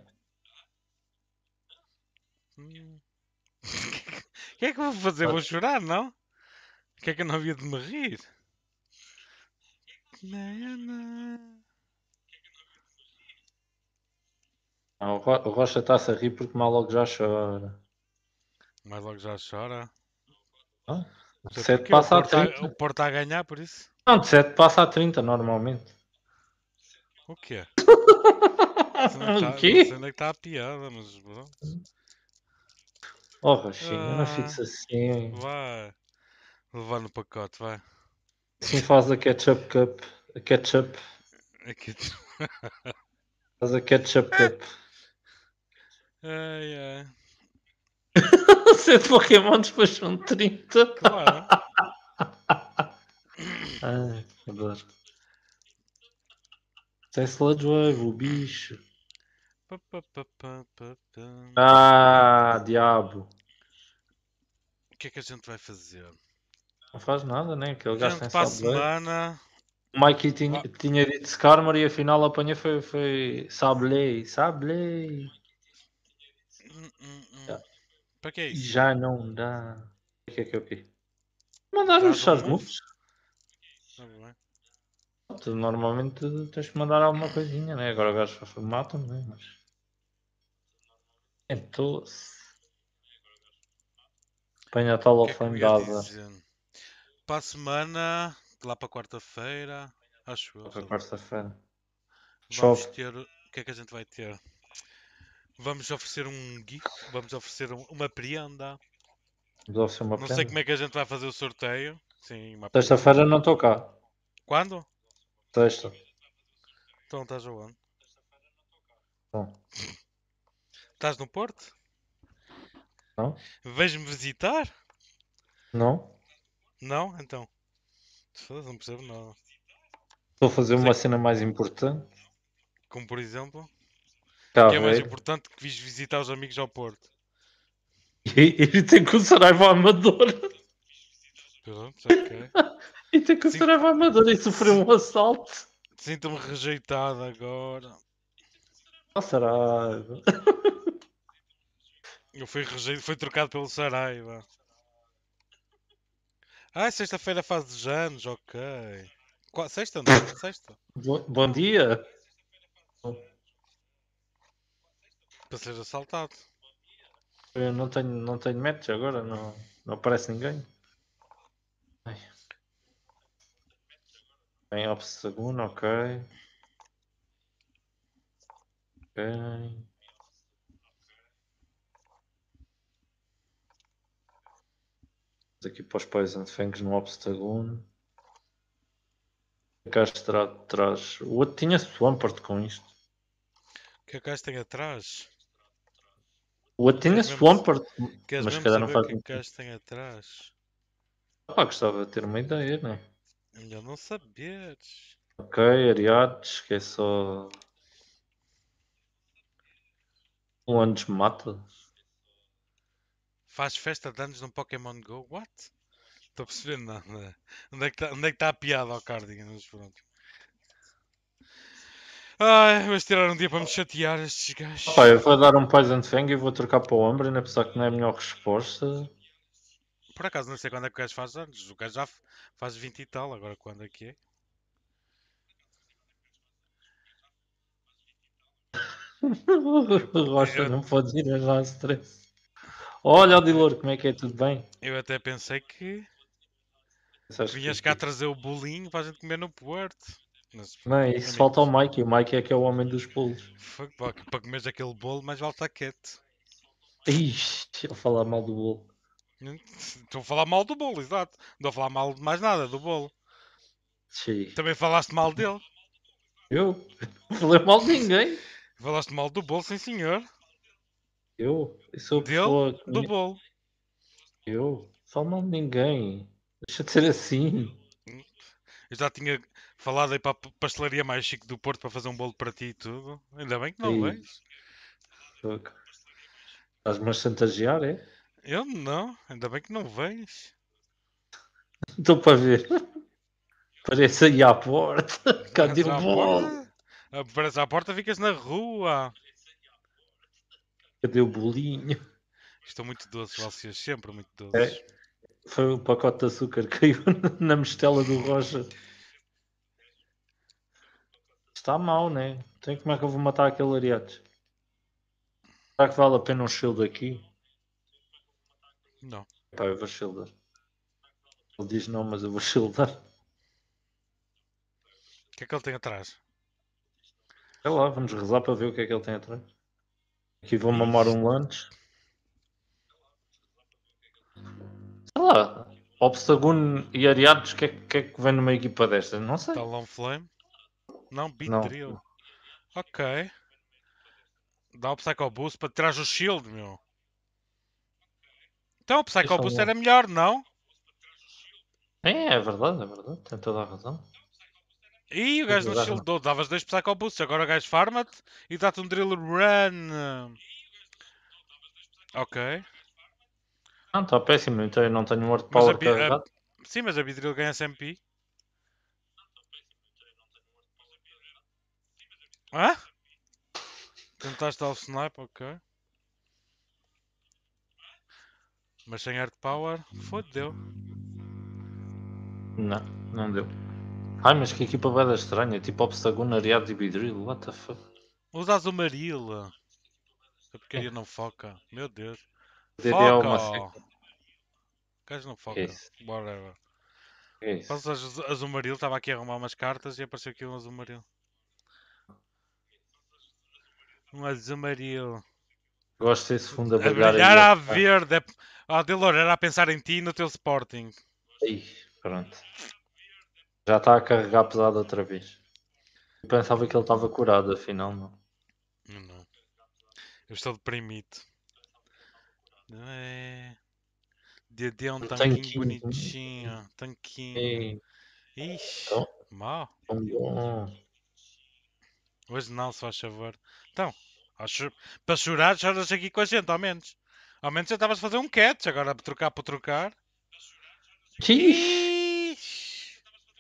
Hum. O que é que eu vou fazer? Vou chorar, não? O que é que eu não havia de me rir? Ah, o, Ro- o Rocha está-se a rir porque mal logo já chora. Mas logo já chora. Ah, Não de sei sete porquê. O passa a Porto, a, o trinta. Porto a ganhar, por isso. Não, de sete passa a trinta normalmente. O quê? Não sei onde é que O tá, não quê? sei onde é que está a piada, mas pronto. Oh, Rochinha, não Ah, fiques assim. vai. Levar no pacote, vai. Assim faz a ketchup cup. A ketchup. Aqui. Faz a ketchup cup. Ai, ai. sete Pokémon depois são trinta. Claro. Ai, adoro. Tem Sludge Wave, o bicho. Pa, pa, pa, pa, pa, pa. Ah, diabo. O que é que a gente vai fazer? Não faz nada, né? Aquele gajo Gente, tem para a Sablé. semana. O Mikey tinha, Va- tinha dito Skarmory e afinal apanhei foi, foi Sablé. Sablé. Hum, hum, hum. Já, Para que é isso? já não dá. O que é que é o quê? Mandar os Traz um Charge move? Moves. Tá bem. Tu normalmente tens que mandar alguma coisinha, né? Agora o gajo mata-me, né? Mas. Então. Apanha a tal O que é que eu Flame ia dada dizer? Para a semana, lá para quarta-feira, acho eu. para sei lá. quarta-feira. Vamos Chove. ter. O que é que a gente vai ter? Vamos oferecer um gift, vamos oferecer um- uma prenda. Deve ser uma Não sei prenda. como é que a gente vai fazer o sorteio. Sim, uma prenda. Sexta-feira não estou cá. Quando? Sexta. Então estás aonde? Não. Estás no Porto? Não? Vens-me visitar? Não? Não? Então. Foda-se, não percebo nada. Estou a fazer Sei uma que- cena mais importante. Como por exemplo, Cá que é mais ver. importante que vis visitar os amigos ao Porto. E, e tem que o Saraiva Amador. Pronto, ok. E tem que o Sim. Saraiva Amador e sofreu um assalto. Sinto-me rejeitado agora. Oh, Saraiva. Eu fui rejeitado, foi trocado pelo Saraiva. Ah, sexta-feira faz dos anos, ok. Qua- Sexta não? Sexta? Bom, bom dia. Para ser assaltado. Eu não tenho, não tenho match agora. Não, não aparece ninguém. Ai. Tem Obstagoon, ok. Ok. Aqui para os Poison Fangs no Obstagoon. O gajo terá de trás. O outro tinha Swampert com isto. O que é que gajo tem atrás? O outro tinha Queres mesmo, Swampert. queres Mas se mesmo calhar não saber o faz que é que muito. gajo tem atrás? Pá, gostava de ter uma ideia, né? É melhor não saberes. Ok, Ariades, que é só. Um antes mata. Faz festa de anos no Pokémon Go? What? Estou a perceber nada. Onde é que está onde é que tá a piada ao Cardigan? Mas pronto. Ai, vamos tirar um dia para me chatear estes gajos. Pá, eu vou dar um Poison Fang e vou trocar para o Umbreon, apesar que não é a melhor resposta. Por acaso não sei quando é que o gajo faz anos. O gajo já f- faz vinte e tal, agora quando é que é? Rocha, Eu, não pode ir a stress. Olha o Dilor, como é que é? Tudo bem? eu até pensei que Pensaste que vinhas cá trazer o bolinho para a gente comer no Porto. Mas, não, isso falta ao amigos, Mikey. O Mikey é que é o homem dos bolos. foi para, para comeres aquele bolo, mais vale estar quieto. Ixi, ele falar mal do bolo. Não- Estou a falar mal do bolo, exato. Não estou a falar mal de mais nada do bolo. Sim. Também falaste mal dele. Eu? Não falei mal de ninguém. Falaste mal do bolo, sim senhor. Eu? Eu sou a Dele, pessoa que... do bolo. Eu? Falo mal de ninguém. Deixa de ser assim. Eu já tinha falado aí para a pastelaria mais chique do Porto para fazer um bolo para ti e tudo. Ainda bem que não Ei, vens. fuck. Estás-me a chantagear, é? Eu não, ainda bem que não vens. Estou para ver. Parece aí à porta. Cadê Apareces o à bolo? porta, apareces à porta, ficas na rua. Cadê o bolinho? Estão muito doces, vocês, sempre muito É, doces. foi o pacote de açúcar que caiu na mistela do Rocha. Está mal, né? Então como é que eu vou matar aquele Ariates? Será que vale a pena um shield aqui? Não. Pá, eu vou shieldar. Ele diz não, mas eu vou shieldar. O que é que ele tem atrás? Sei lá, vamos rezar para ver o que é que ele tem atrás. Aqui vou mamar Ixi. um lunch. Sei lá, Obstagoon e Ariates, o que, é, que é que vem numa equipa destas? Não sei. Talon Flame? Não, Não. Beatrill. Ok. Dá o Psycho Boost para tirar o shield, meu. Então o Psycho Deixa Boost lá. era melhor, não? É, é verdade, é verdade. Tem toda a razão. Ih, o Vou gajo não jogar, não. shieldou. Davas dois Psycho Boosts. Agora o gajo farma-te e dá-te um Drill Run. Ok. Não, está péssimo. Então eu não tenho um Word Mas a, Power Bi- a- carregado. Sim, mas a Beatrill ganha S M P. Hã? Tentaste dar o snipe, ok. Mas sem Earth Power, fodeu. Não, não deu. Ai, mas que equipa bada estranha. Tipo Obstagoon, Ariates e Beedrill. What the fuck? Usa Azumaril. A porcaria não foca. Meu Deus. D D A Foca! uma O seca. gajo não Que é foca. isso? Whatever. Que é isso? Passas az- Azumaril, estava aqui a arrumar umas cartas e apareceu aqui um Azumaril. Um Azumaril. Gosto desse fundo a A brilhar brilhar aí. à Ah, verde. É... Ah, Delor, era a pensar em ti e no teu Sporting. aí, pronto. Já está a carregar pesado outra vez. Eu pensava que ele estava curado, afinal não. Não. Eu estou deprimido. É... Dedé é um Um tanquinho tanquinho. bonitinho. Tanquinho. Ei, Ixi, então, mal. tão bom. Hoje não, se faz favor. Então, acho... para chorar, choras aqui com a gente, ao menos. Ao menos já estavas a fazer um catch, agora para trocar para trocar. Ixi, Ixi.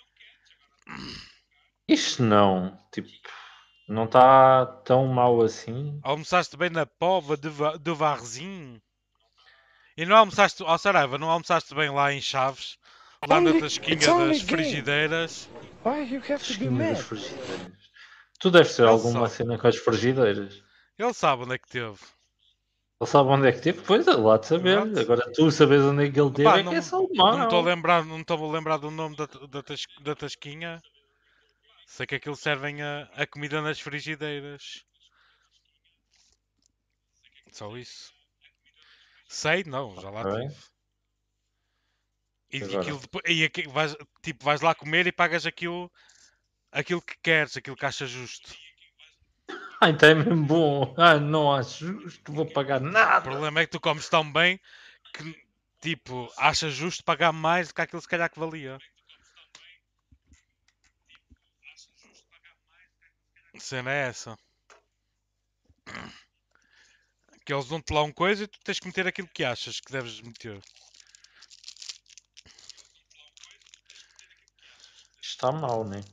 isto não. Tipo, não está tão mal assim. Almoçaste bem na pova de, Va- de Varzim? E não almoçaste, ó Saraiva, não almoçaste bem lá em Chaves? Lá na Only, tasquinha it's only das game. frigideiras? Why you have to be Esquina das mad? frigideiras. Tu deves ter Ele alguma sabe. cena com as frigideiras. Ele sabe onde é que teve. Ele sabe onde é que teve? Pois é, lá de saber. Exato. Agora tu sabes onde é que ele teve Opa, é que é não só não me estou a mal. lembrar, não estou a lembrar do nome da, da, tas- da tasquinha. Sei que aquilo servem a, a comida nas frigideiras. Só isso. Sei, não, já lá tive. Ok. E Agora. aquilo depois, e aqui vais, tipo, vais lá comer e pagas aquilo, aquilo que queres, aquilo que achas justo. Ah, então é mesmo bom. Ah, não acho justo, vou pagar O nada. problema é que tu comes tão bem que, tipo, achas justo pagar mais do que aquilo se calhar que valia. A cena é essa. Que eles dão-te lá uma coisa e tu tens que meter aquilo que achas que deves meter. Está mal, né?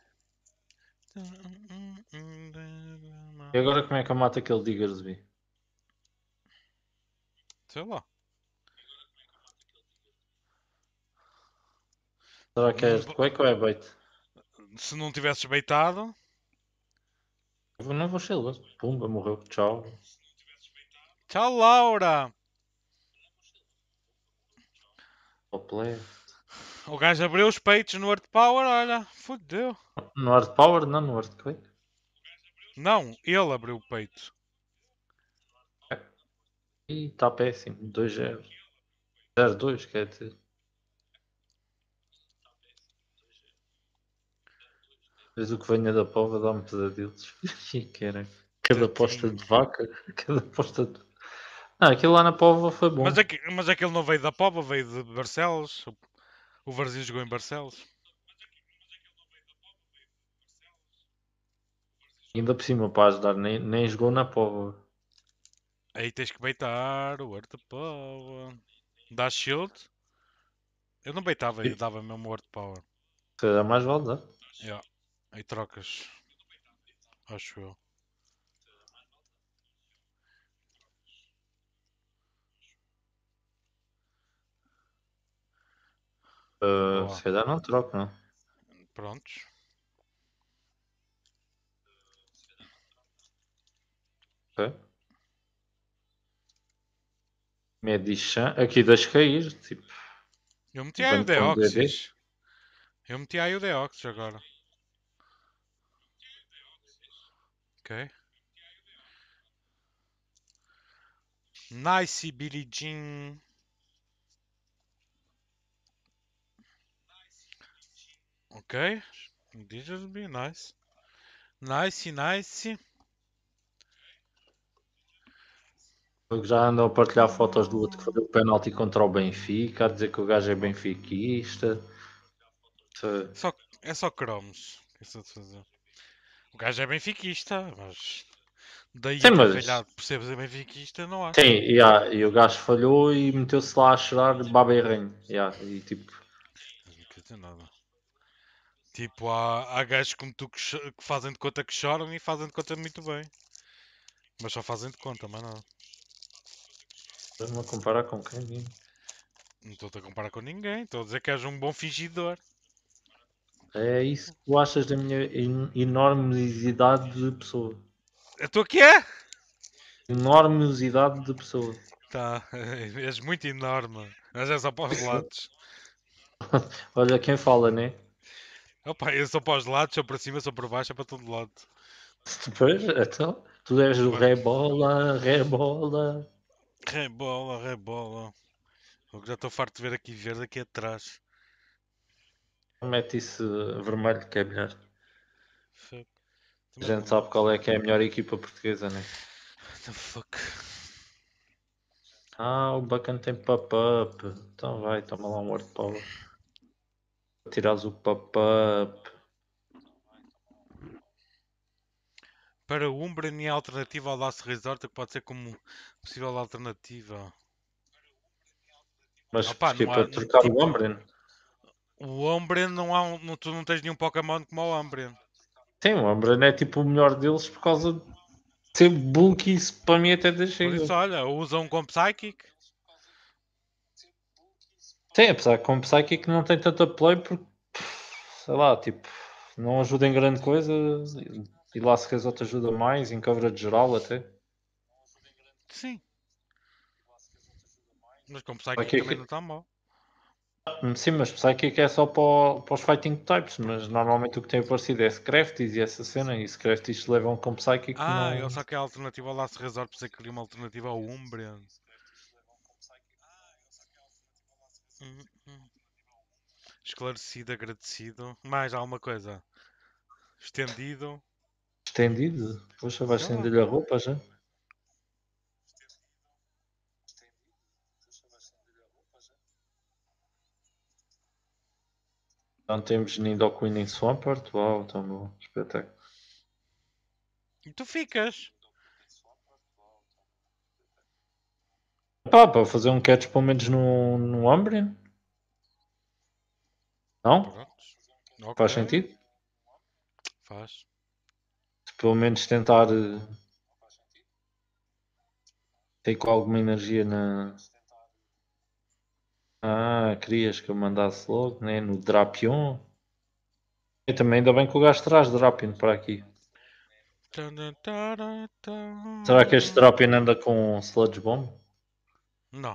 E agora como é que eu mato aquele Diggersby? Sei lá. Será que é Não- Earthquake ou é bait? Se não tivesses beitado, Eu não vou Silva. Pumba, morreu. Tchau. tchau, Laura. Top left. O gajo abriu os peitos no Earth Power, olha, fodeu. No Hard Power, não no Earthquake. Não, ele abriu o peito. Ih, está péssimo. dois zero. zero dois, quer dizer. Vês o que venha da pova dá-me pesadelos. Ih, caralho. Cada aposta de vaca. Cada aposta de... Ah, aquilo lá na pova foi bom. Mas, aqui, mas aquele não veio da Pova, veio de Barcelos. O, o Varzim jogou em Barcelos. Ainda por cima para ajudar, nem, nem jogou na pova. Aí tens que beitar o Earth Power. Dá shield. Eu não beitava, eu dava mesmo o Earth Power. Se calhar mais vale dar. Yeah. Aí trocas. Acho eu. Uh, Boa. se calhar não troco, não. Prontos. Ok. Medichan. Aqui deixo cair. Tipo, Eu meti aí o banco com D D. Deoxys. Eu meti aí o Deoxys agora. Ok. Nice, Billie Jean. Ok. This will be nice. Nice, nice. Eu já ando a partilhar fotos do outro que foi o penalti contra o Benfica, a dizer que o gajo é benfiquista. Se- Só, é só cromos. Que é só de fazer. O gajo é benfiquista, mas daí Sim, a ter mas falhado por ser benfiquista, não acho. sim, yeah, e o gajo falhou e meteu-se lá a chorar de baba e ranho. Yeah, e tipo, Não quer dizer nada. Tipo, há, há gajos como tu que, cho- que fazem de conta que choram e fazem de conta muito bem. Mas só fazem de conta, mas não. estás-me a comparar com quem? Não estou a comparar com ninguém. Estou a dizer que és um bom fingidor. É isso que tu achas da minha en- enormosidade de pessoa. É tu que é? Enormosidade de pessoa. Tá, és muito enorme. Mas é só para os lados. Olha quem fala, né? Opa, eu sou para os lados, sou para cima, sou para baixo, é para todo lado. Depois, então, tu és o Mas- rebola, rebola. Rebola, rebola. Eu já estou farto de ver aqui verde aqui atrás. Mete isso vermelho que é melhor. Fuck. A Também gente não sabe meto. qual é que é a melhor equipa portuguesa, né? The fuck. Ah, o bacana tem pop-up. Então vai, toma lá um word power. Tirares o pop-up. Para o Umbran e a alternativa ao Last Resort, que pode ser como possível alternativa. Mas Opa, porque não para há. trocar o Tipo, Umbreon? o Umbran não há. Um, não, tu não tens nenhum Pokémon como o Umbran. Sim, o Umbreon é tipo o melhor deles por causa de ser bulky. Isso para mim até deixa. Por isso, olha, usam um com Psychic. Sim, apesar que com o Psychic não tem tanta play porque, sei lá, tipo, não ajuda em grande coisa e lá se Resort ajuda mais, em coverage geral até. Sim. Mas com Psychic Psychic, também não está mal. sim, mas Psychic é só para, o- para os fighting types, mas normalmente o que tem aparecido é Scrafties e essa cena, e Scrafties levam com Psychic Ah, não... ele só quer a alternativa ao Last Resort, por isso é que queria uma alternativa ao Umbreon. Hum, hum. Esclarecido, agradecido. Mais alguma coisa? Estendido. Estendido? Poxa, vais Sei lá. estender-lhe a roupa já? Não temos Nidoqueen em Swampert? Uau, tão bom, espetáculo. E tu ficas. Pá, para fazer um catch pelo menos no, no Umbreon? Não? Pronto. Ok. Faz sentido? Faz. Pelo menos tentar eh, Tem com alguma energia na. Ah, querias que eu mandasse logo, né? No Drapion. E também ainda bem que o gajo traz Drapion para aqui. Será que este Drapion anda com Sludge Bomb? Não.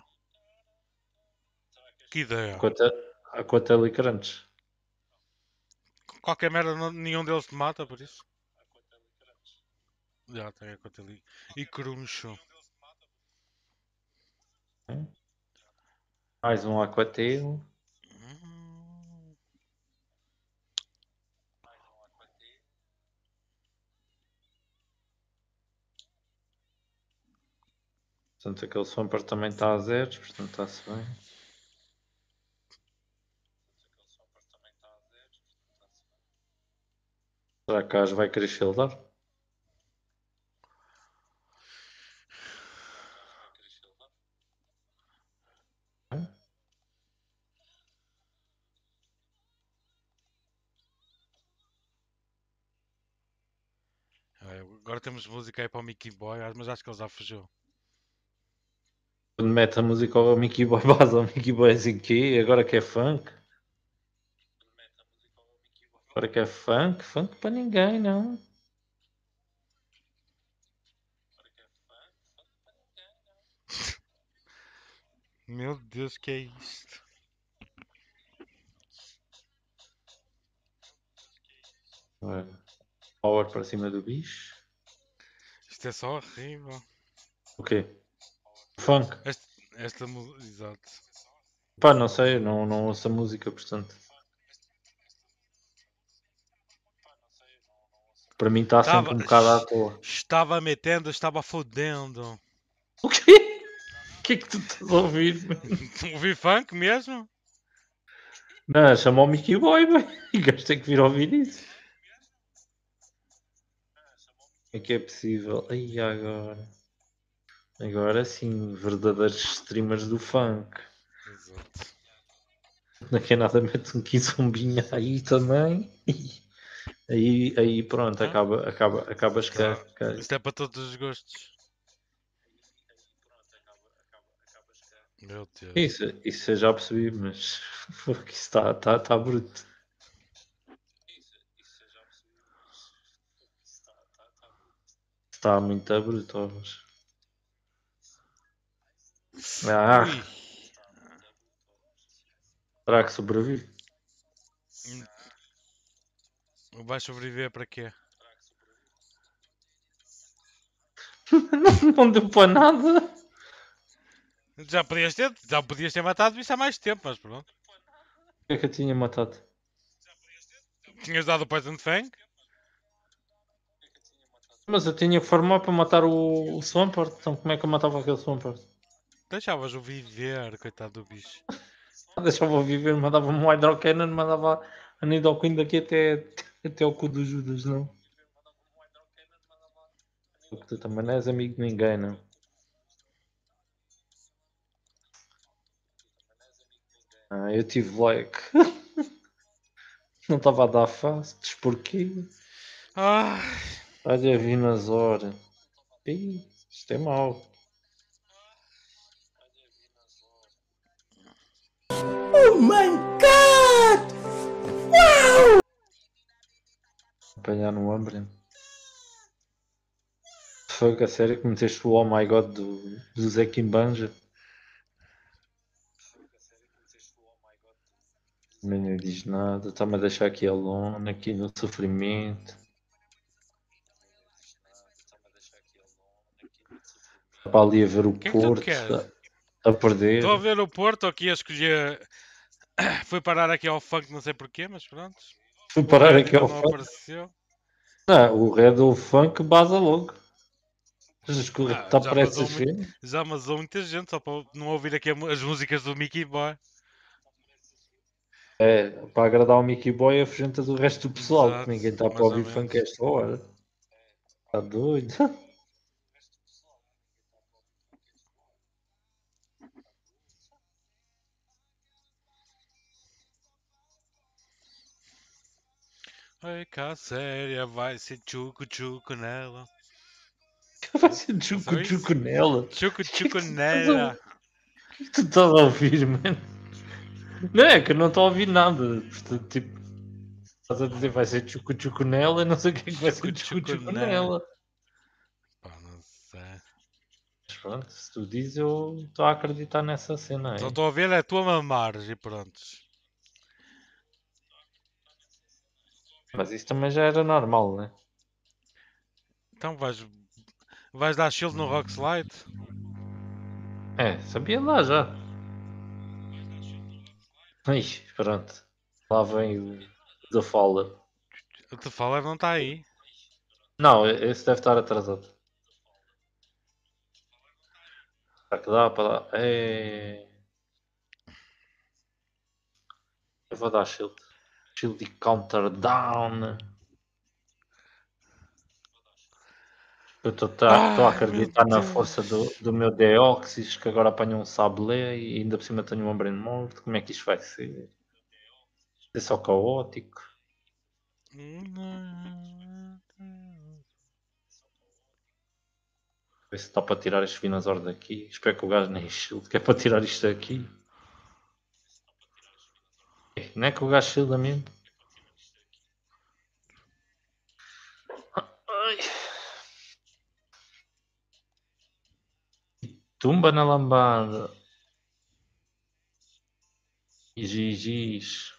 Que ideia. Há quanto ali crunch? Qualquer merda, não- nenhum deles te mata, por isso. Já tem a conta ali. E cruncho. Mais um Aquatail. Hum. Portanto, aquele Swampert também está a zeros, portanto está-se bem. Será que a Ash vai querer shieldar? É, agora temos música aí para o Mickey Boy, mas acho que ele já fugiu. Quando mete a música ao Mickey Boy, base ao Mickey Boy assim que agora que é funk. Agora que é funk, funk para ninguém, não. Meu Deus, que é isto? Power para cima do bicho. Isto é só horrível. O quê? Funk? Este, esta música. Exato. Pá, não sei, não, não ouço a música, portanto. Para mim está sempre um bocado à toa. Estava metendo, estava fodendo. O quê? O que é que tu estás a ouvir? Ouvi funk mesmo? Não, chama o Mickey Boy, bem. E o gajo tem que vir ouvir isso. É que é possível. Aí agora. Agora sim, verdadeiros streamers do funk. Exato. Daqui a nada mete um quizombinha aí também. Aí, aí pronto, Ah, acaba, acaba, acabas cá. claro. cá. Isto é para todos os gostos. Meu Deus. Isso, isso eu já percebi, mas isso está tá, tá bruto. Está muito bruto, mas... Ah, Ui. será que sobrevive? Vai sobreviver para quê? Não deu para nada. Já podias ter, já podias ter matado isso há mais tempo, mas pronto. O que é que eu tinha matado? Tinhas dado o Poison Fang? Mas eu tinha que formar para matar o, o Swampert, então como é que eu matava aquele Swampert? Deixavas-o viver, coitado do bicho. Deixava-o viver, mandava-me um Hydro Cannon, mandava a Nidoqueen daqui até, até ao cu do Judas, não? Porque tu também não és amigo de ninguém, não? Ah, eu tive like. Não estava a dar face, diz porquê? Ai. Olha, vi nas horas. Ih, isto é mau. Oh my god! Wow! Apanhar no Umbreon. Foi a sério que meteste o Oh My God do, do Zé Kimbanja? Nem nem diz nada, está-me a deixar aqui alone, aqui no sofrimento. Está ali a ver o O que é que tu Porto queres? a, a perder. Estou a ver o Porto aqui a escolher. Fui parar aqui ao funk, não sei porquê, mas pronto. Fui O parar Red aqui ainda ao não funk. apareceu. Não, o Red o Funk baza logo. Ah, Está já, para vazou essas muito, cenas. já vazou muita gente só para não ouvir aqui as músicas do Mickey Boy. É, para agradar o Mickey Boy afugenta do resto do pessoal, Exato, que ninguém está para mais ou ouvir menos. funk a esta hora. Está doido? Ai, cá séria, vai ser tchuco tchuco nela. Vai ser Só Chuco isso? Chuco nela. Chuco Que Chuco que tu estás a- nela. O que é que tu estás a ouvir, mano? Não é que eu não estou a ouvir nada. Portanto, tipo, estás a dizer vai ser Chuco Chuco nela e não sei o que é que vai ser Chuco Chuco Chuco Chuco nela. nela. Pá, não sei. Mas pronto, se tu dizes, eu estou a acreditar nessa cena Só aí. estou a ver é a tua mamares e pronto. Mas isso também já era normal, né? Então vais, vais dar shield no Rock Slide? É, sabia lá já. Ixi, pronto. Lá vem o The Faller. O The Faller não está aí. Não, esse deve estar atrasado. Será que dá para dar? É... Eu vou dar shield. Shield e counter down. Eu estou a Ai, meu acreditar na força Deus. do, do meu Deoxys, que agora apanha um Sablé e ainda por cima tenho um Brain morto. Como é que isto vai ser? É só caótico. Ver se dá para tirar este Vinazor daqui. Espero que o gajo nem shield, que é para tirar isto daqui. Não é que o gajo shield a mim? Ai. Tumba na lambada. E giz.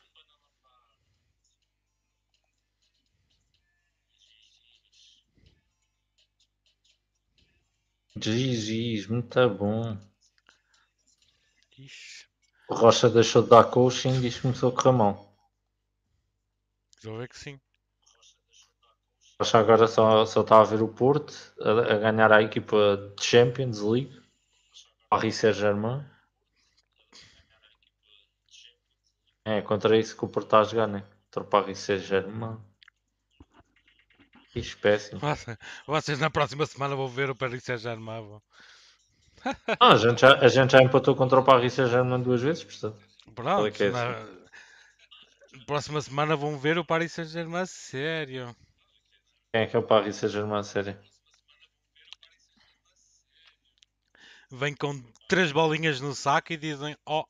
Giz, muito bom. Ixi, O Rocha deixou de dar coaching e isto começou a correr mal. vou ver que sim. Rocha agora só, só está a ver o Porto a, a ganhar a equipa de Champions League. Paris Saint-Germain. É contra isso que o Porto está a jogar, né? Contra o Paris Saint-Germain. Que péssimo. Vocês- Vocês na próxima semana vão ver o Paris Saint-Germain. vão. Ah, a, gente já, a gente já empatou contra o Paris Saint-Germain duas vezes, portanto. Qual é Pronto, que é na assim? próxima semana vão ver o Paris Saint-Germain a sério. Quem é que é o Paris Saint-Germain, sério? Vêm com três bolinhas no saco e dizem: Oh,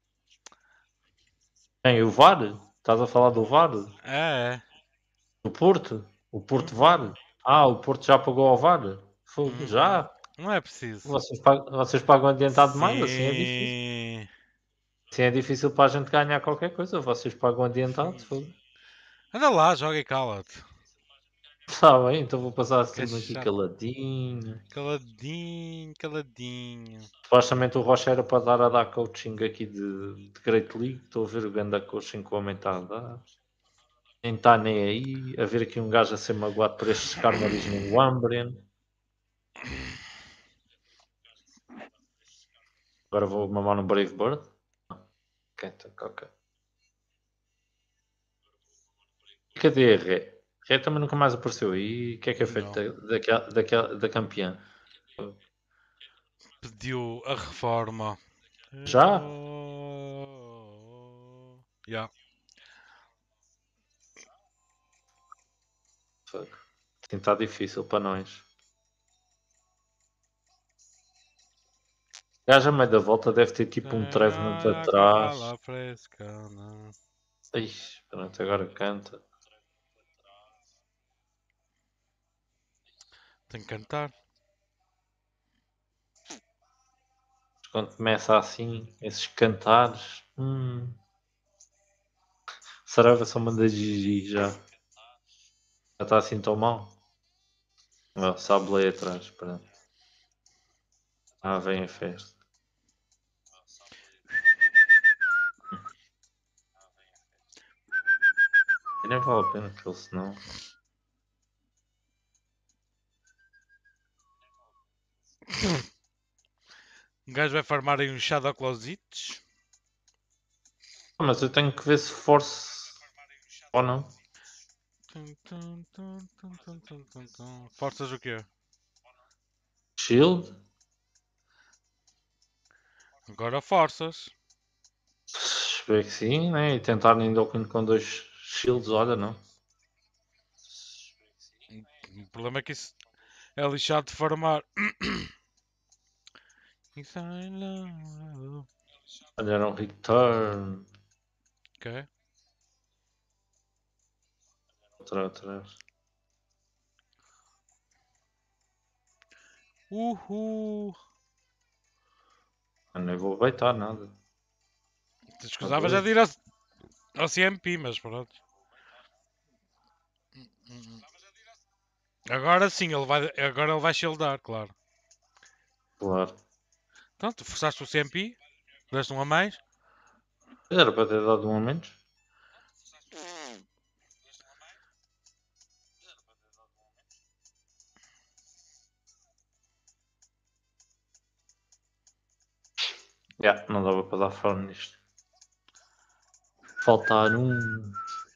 Quem? O V A R? Estás a falar do V A R? é, é. Do Porto? O Porto V A Uhum, R? Ah, o Porto já pagou ao V A R? Fogo, uhum. já? Não é preciso. Vocês pagam, vocês pagam adiantado demais? Assim é difícil. Sim. Assim é difícil para a gente ganhar qualquer coisa. Vocês pagam adiantado? Sim. Fogo. Anda lá, joga e cala-te. Está bem, então vou passar Que é assim aqui chato. caladinho. Caladinho, caladinho. Supostamente o Rocha era para dar a dar coaching aqui de, de Great League. Estou a ver o grande coaching que o homem está a dar. Nem está nem aí. A ver aqui um gajo a ser magoado por estes Carmelis no Umbrian. Agora vou mamar no Brave Bird. Ok, então, ok. Cadê a Ré? Ré também nunca mais apareceu aí. O que é que é feito da, daquela, daquela, da campeã? Pediu a reforma. Já? Já. Fuck. Assim está difícil para nós. O gajo a meio da volta deve ter tipo um Trevenant atrás. Aquela frescana. Ixi, pronto, agora canta. Tem que cantar. Quando começa assim, esses cantares. Hum. Saraiva só manda Gigi já. Já está assim tão mal. Ó, sabe lá atrás, pronto. Ah, vem a festa. E nem vale a pena aquilo senão. Um gajo vai farmar aí uns Shadow Closets. Ah, mas eu tenho que ver se force ou não. Tum, tum, tum, tum, tum, tum, tum, tum. Forças o quê? Shield? Agora forças. Espero que sim, né? E tentar ainda com dois shields, olha, não. O problema é que isso, É lixado de farmar. Isso I love. Olha, era um return. Ok. Outra, outra. Uhul. Eu nem vou beitar nada. Te escusava já de ir ao, ao C M P, mas pronto. Agora sim, ele vai, agora ele vai shieldar, claro. Claro. Então, tu forçaste o C M P, deste um a mais. Era para ter dado um a menos. Yeah, não dava para dar farm nisto. Faltar um.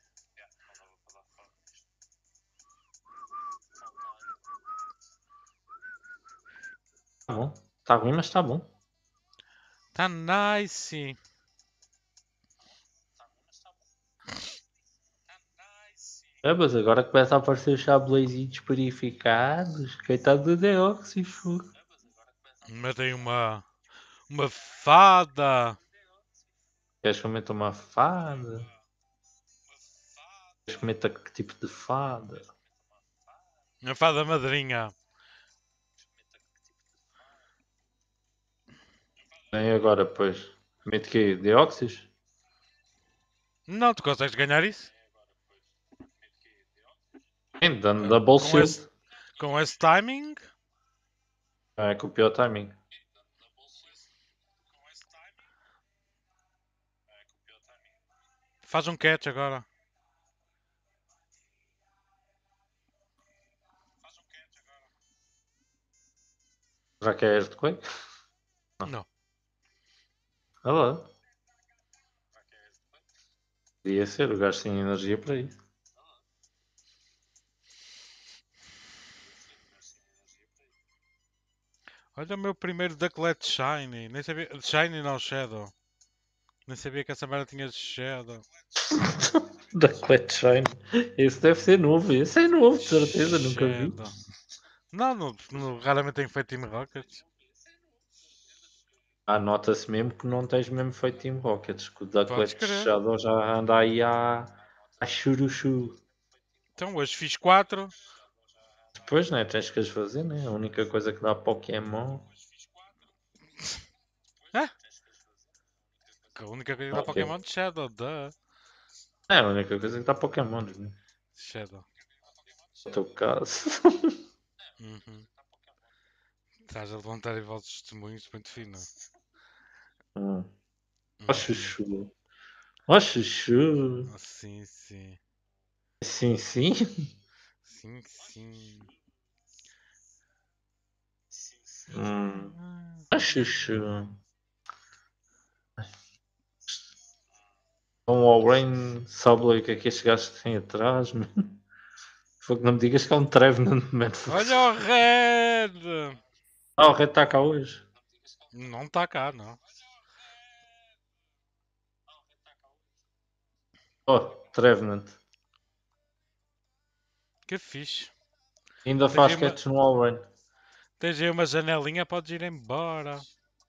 Tá bom. Tá ruim, mas tá bom. Tá nice. É, mas agora começa a aparecer os chablazitos purificados. Coitado do Deoxys, fogo. Matei uma. Uma fada. Queres que eu meta uma fada? Queres que meta que tipo de fada? Uma fada madrinha. Bem, agora, pois. Mete que Deoxys? Não, tu consegues ganhar isso? Sim, dando double Com shield. esse, com esse timing? Não é com o pior timing. Faz um catch agora. Já que é Earthquake? Não. Olha lá. Podia ser, o gajo tem energia para isso. Olha o meu primeiro Ducklet Shiny. Nem sabia. Shiny não, Shadow. Nem sabia que essa merda tinha Shadow. Da Quet Shine. Esse deve ser novo. Esse é novo, de certeza, nunca vi. Shadow. Não, não, não, raramente tenho feito Team Rockets. Ah, nota-se mesmo que não tens mesmo feito Team Rockets, que o da Podes Quet crer. Shadow já anda aí a, a churuchu. Então hoje fiz quatro. Depois, né, tens que as fazer, né? A única coisa que dá Pokémon. Ah? A única coisa que dá Ok. Pokémon de Shadow, duh. É a única coisa que dá Pokémon, né? Shadow. No teu caso. Uhum. Estás a levantar e volta os testemunhos muito fino. hum. Ó Uhum. chuchu. Ó chuchu. Ah, sim, sim. Sim, sim. Sim, sim. Hum. Ah, Ó chuchu. Um All-Rain, sabe lá o que é que estes gajos têm atrás, mano. Foi que não me digas que é um Trevenant, man. olha o Red! Ah, o Red está cá hoje. Não está cá, não. Oh, Trevenant. Que fixe. Ainda Tens faz aí uma, catch no All-Rain. tens aí uma janelinha, podes ir embora.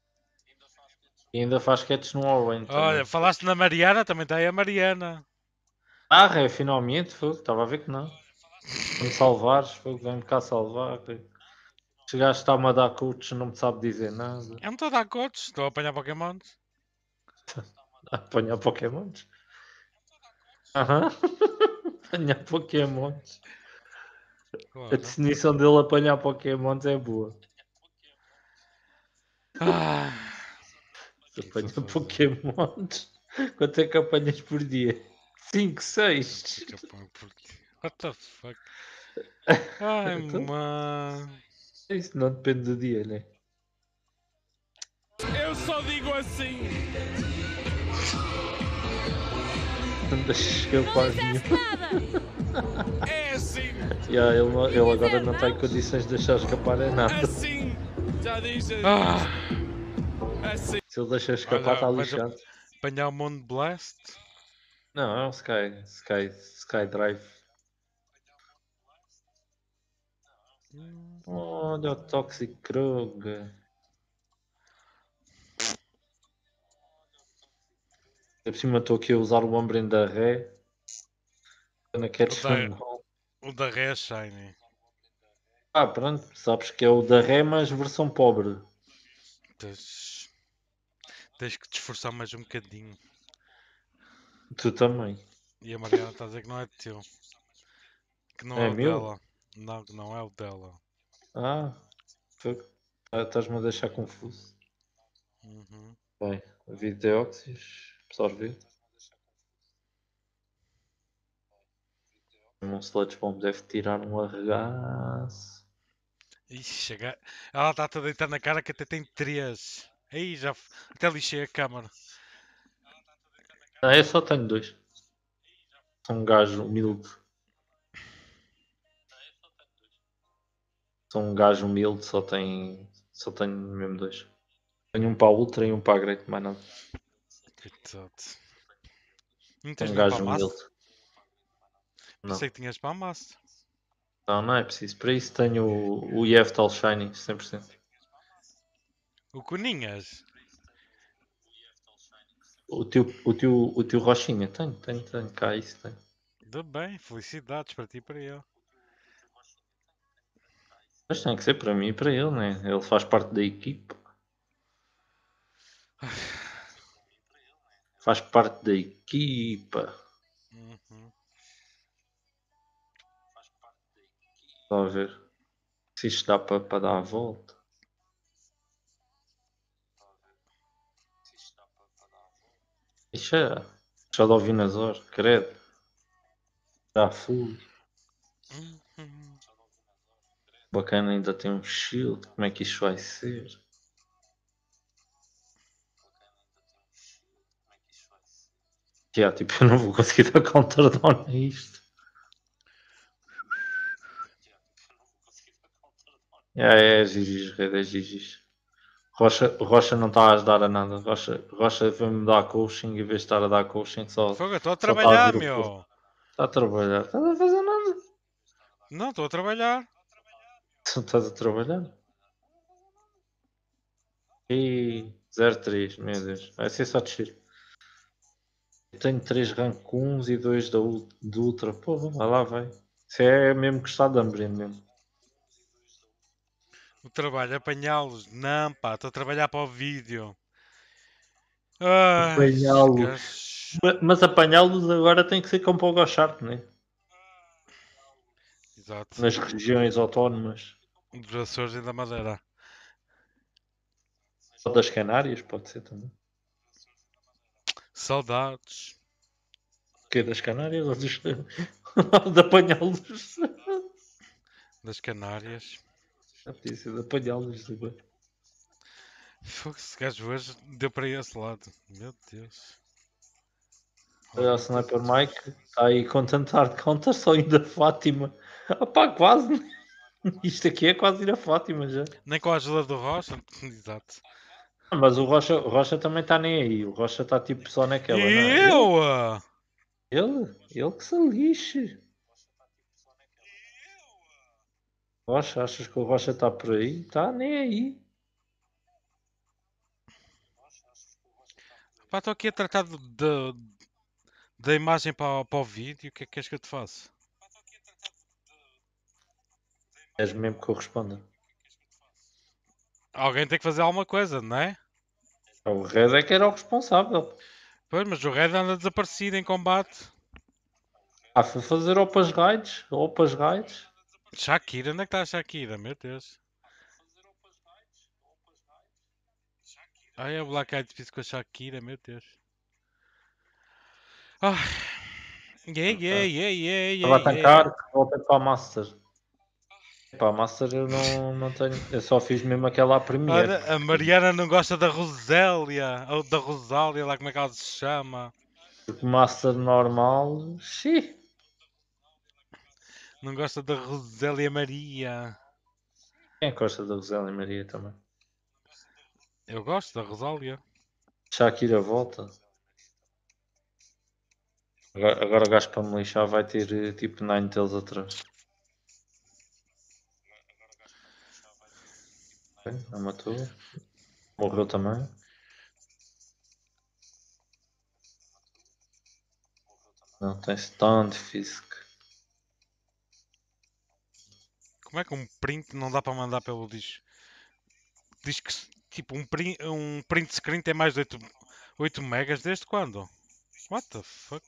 E ainda faz catch no All-Rain também. Olha, falaste na Mariana, também está aí a Mariana. Ah, é, finalmente, foi. Estava a ver que não. Vem-me salvares, foi. Vem-me cá salvar. Chegaste, está-me a dar coach, não me sabe dizer nada. Eu não estou a dar codes, estou a apanhar Pokémons. Apanhar Pokémons. Aham. Apanhar Pokémons. A Claro. definição dele apanhar Pokémons é boa. Ah, Se que é que apanha estou a fazer? Pokémons. Quanto é que apanhas por dia? cinco, seis. Que eu ponho por quê? What the fuck? Ai, Então, mano. isso não depende do dia, né? Eu só digo assim. Não deixes Não escapar disseste nenhum. nada! É assim. Yeah, ele, não- ele agora dizer não está em não? condições de deixar escapar é nada. Assim. Já disse. Ah, Assim. Se ele deixa escapar, está olha, vais lixado. apanhar o Moon Blast. Não, é um Sky, Sky, Sky Drive. Olha o Toxic Krug. Por cima estou aqui a usar o Ombren da Ré. Na O Catch da, Them All. o da Ré é Shiny. Ah, pronto, sabes que é o da Ré, mas versão pobre. Tens, tens que te esforçar mais um bocadinho. Tu também. E a Mariana está a dizer que não é teu. Que não é, É o meu? dela. Não, que não é o dela. Ah, foi- ah, estás-me a deixar confuso. Uhum. Bem, videóxidos, absorver. Um Sludge Bomb deve tirar um arregaço. Ixi, chega... Ela está a deitar na cara que até tem três. Aí já. f- Até lixei a câmara. Ah, eu só tenho dois. Sou um gajo humilde. Sou um gajo humilde, só tenho, só tenho mesmo dois. Tenho um para a Ultra e um para a Great, mais nada. Coitado. Não Sou tens um nenhum para a gajo massa? humilde. Não, Pensei que tinhas para a massa. não, não é preciso. Para isso tenho o, o Yevtal Shiny, cem por cento. O Coninhas. O teu, o teu, o teu Rochinha, tenho, tenho, tenho. Cá, isso tenho. Ainda bem, felicidades para ti e para ele. Mas tem que ser para mim e para ele, né? Ele faz parte da equipe. Faz parte da equipa. Uhum. Estão a ver? Se isto dá para, para dar a volta. Isto é. Já de ouvir nas horas, credo. Já fui. Uhum. Bacana, ainda tem um shield. Como é que isto vai ser? Yeah, tipo, eu não vou conseguir dar counterdown a isto. É, é G G's, Red, é G G's. Rocha, Rocha não está a ajudar a nada. Rocha, Rocha foi-me dar coaching e em vez de estar a dar coaching só, Fogo, eu estou a só está a trabalhar, vir o Porto. meu. Está a trabalhar. Estás a fazer nada. Não, estou a trabalhar. Tu estás a trabalhar. E zero três, meu Deus. Vai ser só descer. Eu tenho três rank um e dois da, ul- do Ultra. Porra, vai lá, vai. Isso é mesmo que está de Ambrine mesmo. O trabalho, apanhá-los. Não, pá, estou a trabalhar para o vídeo. Ai, Apanhá-los. gajos. Ma- Mas apanhá-los agora tem que ser com Pogo Sharp, né? Exato. Nas regiões autónomas. Dos Açores e da Madeira. Ou das Canárias, pode ser também. Saudades. O quê? Das Canárias ou dos... de apanhá-los? Das Canárias. É podia ser de apanhá-los agora. Fogo, esse gajo hoje deu para esse lado. Meu Deus. Olha o Alguma coisa Sniper de- Mike. Está aí com tanto hard counter, só ainda Fátima. Opá, quase. Isto aqui é quase ir a Fátima já. Nem com a ajuda do Rocha. Exato. Ah, mas o Rocha, o Rocha também está nem aí. O Rocha está tipo só E naquela, não é? Ele, eu? ah? ele, ele que se lixe. Rocha, achas que o Rocha está por aí? Está nem aí. Pá, estou aqui a tratar de, de- da imagem para, o- para o vídeo. O que é que queres que eu te faça? És mesmo que eu responda. Alguém tem que fazer alguma coisa, não é? O Red é que era o responsável. Pois, mas o Red anda desaparecido em combate. Ah, foi fazer opas raids. Opas raids. Shakira, onde é que está a Shakira? Meu Deus. Ai, é o Black Eyed Peas com a Shakira, meu Deus. Ai. Yeah, yeah, yeah, yeah, Estava yeah, a yeah. tancar, voltei para a Master. Para a Master eu não, não tenho. Eu só fiz mesmo aquela à Premiere. Olha, a Mariana não gosta da Rosélia. Ou da Rosália, lá como é que ela se chama. Porque Master normal. Xiii. Não gosta da Rosélia Maria. Quem é que gosta da Rosélia Maria também? Eu gosto da Rosália. Shakira volta. Agora, agora o gajo para me lixar vai ter eh, tipo Ninetales atrás. Não matou. Morreu também. Não tem stun, Fisk. Como é que um print não dá para mandar pelo disco? Diz que tipo um print, um print screen tem mais de oito, oito megas desde quando? What the fuck?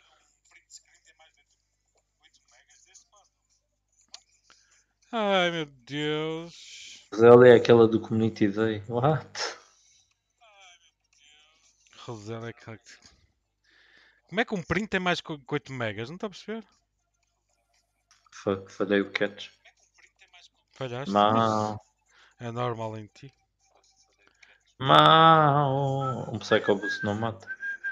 Ai meu Deus. Mas ela é aquela do Community Day. What? Rosana, é que- como é que um print tem mais que oito megas? Não está a perceber? Fuck, falhei o catch. Falhaste, Mau. mas é normal em ti. Mau. Um Psychobus não mata.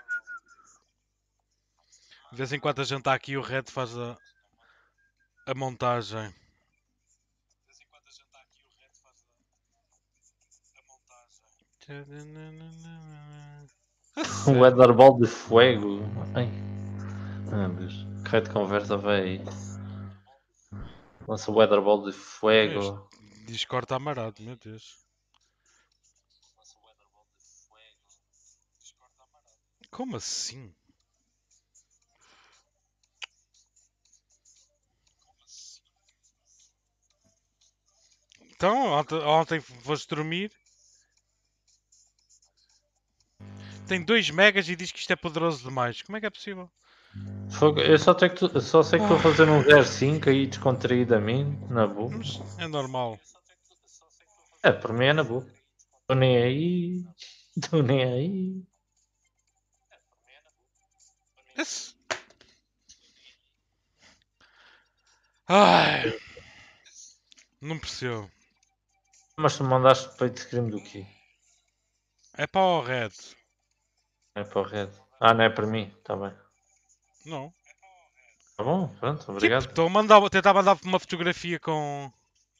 De vez em quando a gente está aqui e o Red faz a, a montagem. Um Weatherball de fogo. Ai. Meu Deus. Que raio de conversa vai aí. Lança o Weatherball de Este fogo. Discord está amarado, meu Deus. Como assim? Então, ontem, ontem foste dormir. Tem dois megas e diz que isto é poderoso demais. Como é que é possível? Fogo. Eu só, tenho que tu- só sei que estou a fazer um zero cinco aí descontraídamente. Na boa. Mas é normal. É, por mim é na boa. Estou nem aí. Estou nem aí. Esse... Ai, não percebo. Mas tu mandaste peito de crime do quê? É para o Red. É para o Red. Ah, não é para mim. Está bem. Não. Tá bom, pronto, Tipo, obrigado. estou a mandar, a tentar mandar uma fotografia com.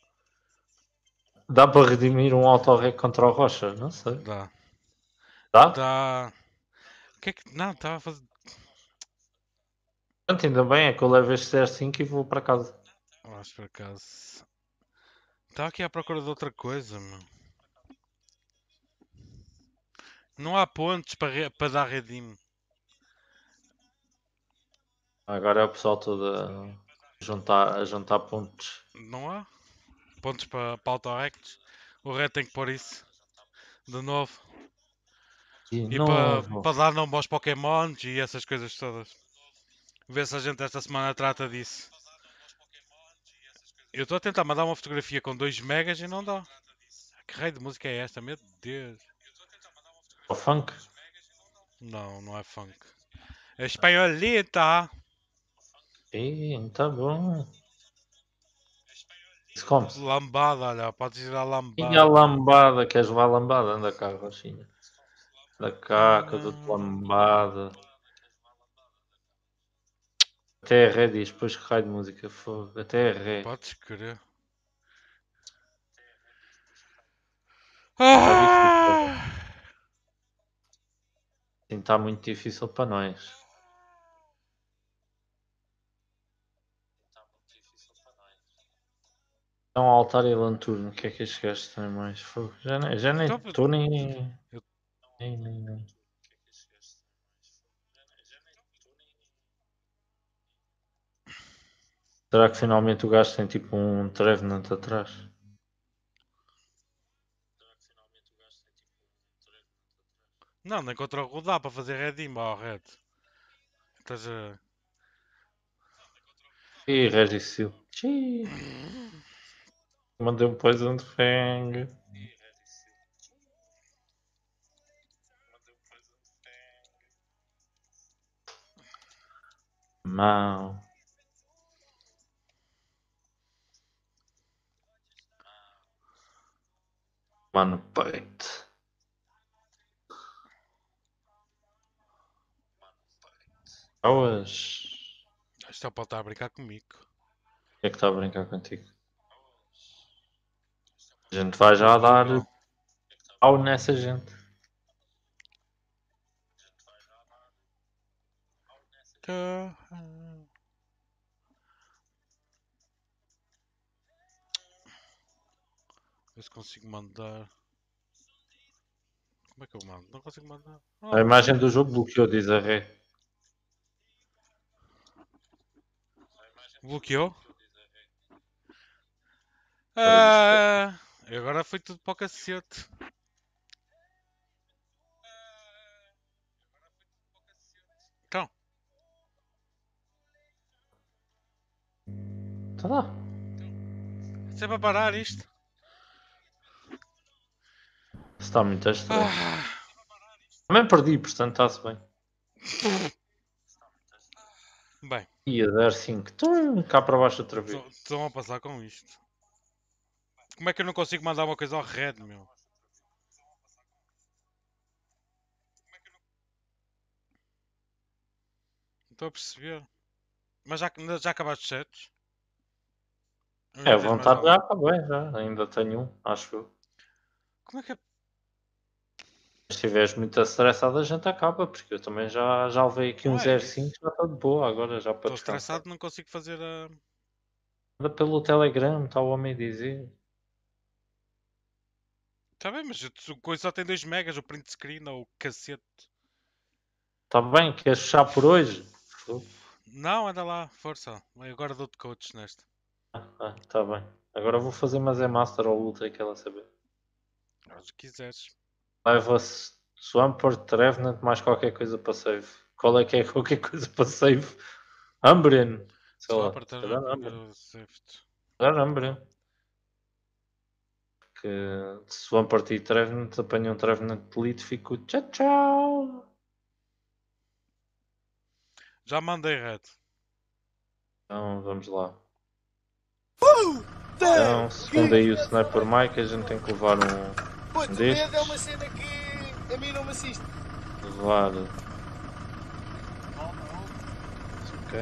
Dá para redimir um auto-rec contra o Rocha? Não sei. Dá. Dá? Dá. O que é que. Não, estava a fazer. Pronto, ainda bem, é que eu levo este zero cinco e vou para casa. Acho por acaso. Estava aqui à procura de outra coisa, meu. Não há pontos para, re... para dar redeem. Agora é o pessoal todo a juntar, a juntar pontos. Não há pontos para, para auto-rects. O Red tem que pôr isso. De novo. De E para, novo. para dar nome aos Pokémons e essas coisas todas. Ver se a gente esta semana trata disso. Eu estou a tentar mandar uma fotografia com dois megas e não dá. Que raio de música é esta? Meu Deus. O funk? Não, não é funk. É espanholita. Ih, tá bom. Isso come-se. Lambada, olha. Podes ir à E a lambada. lambada, queres levar a lambada? Anda cá, Rochinha. Anda cá, que eu dou-te lambada. Até é ré diz, depois que raio de música fogo. Até é ré. Podes querer. Está difícil. Ah! Sim, está muito difícil para nós. Então, altar e lanturno, o que é que estes gajos têm mais? Fogo. Já nem já nem Então, estou nem, eu- nem, nem, nem. Será que finalmente o gajo tem tipo um Trevenant atrás? Não, nem contra o Rodar para fazer redeem, ó, Red. Estás a... Ih, Regisil. Xiii. Mandei um Poison Fang. Mau. Mano, peito. Boas. Isto é para estar a brincar comigo. O que é que está a brincar contigo? A gente vai já O dar Google. pau nessa gente. Tá. Ver se consigo mandar. Como é que eu mando? Não consigo mandar. A Oh, imagem do jogo bloqueou, diz a Ré. bloqueou? Ora, isto é- Ah, agora foi tudo para o cacete. Então, Tá lá. se é para parar isto. Está muito estranho. Ah, Também perdi, portanto está-se bem. bem, E a zero cinco. Tum, cá para baixo outra vez. estão- estão a passar com isto. Como é que eu não consigo mandar uma coisa ao red, meu? Não estou a perceber. Mas já, já acabaste os sets? Ou É, ainda tens mais vontade já algum? acabei, já. Ainda tenho um, acho eu. Como é que é? Se estiveres muito estressado, a gente acaba, porque eu também já, já levei aqui um Não é zero isso. cinco, já estou de boa agora, já para Estou descansar. estressado, não consigo fazer a. Anda pelo Telegram, está o homem a dizer. Tá bem, mas o coisa só tem dois megas, o print screen ou o cacete. Está bem, queres fechar por hoje? Não, anda lá, força. Agora dou-te coach neste. Ah, está bem. Agora vou fazer mais é Master ou Ultra, que ela saber. Se quiseres. Leva-se Swampert, Trevenant, mais qualquer coisa para save. Qual é que é qualquer coisa para save? Umbreon. Sei Só lá, para se ter calhar qualquer Umbreon. safety. Se calhar Umbreon. Que Swampert e Trevenant apanham Trevenant Elite, fico tchau tchau. Já mandei red. Então vamos lá. Então, segundo aí o Sniper Mike, a gente tem que levar um, Puto, um o medo é destes. uma cena que a mim não me assiste. Levar. Ok.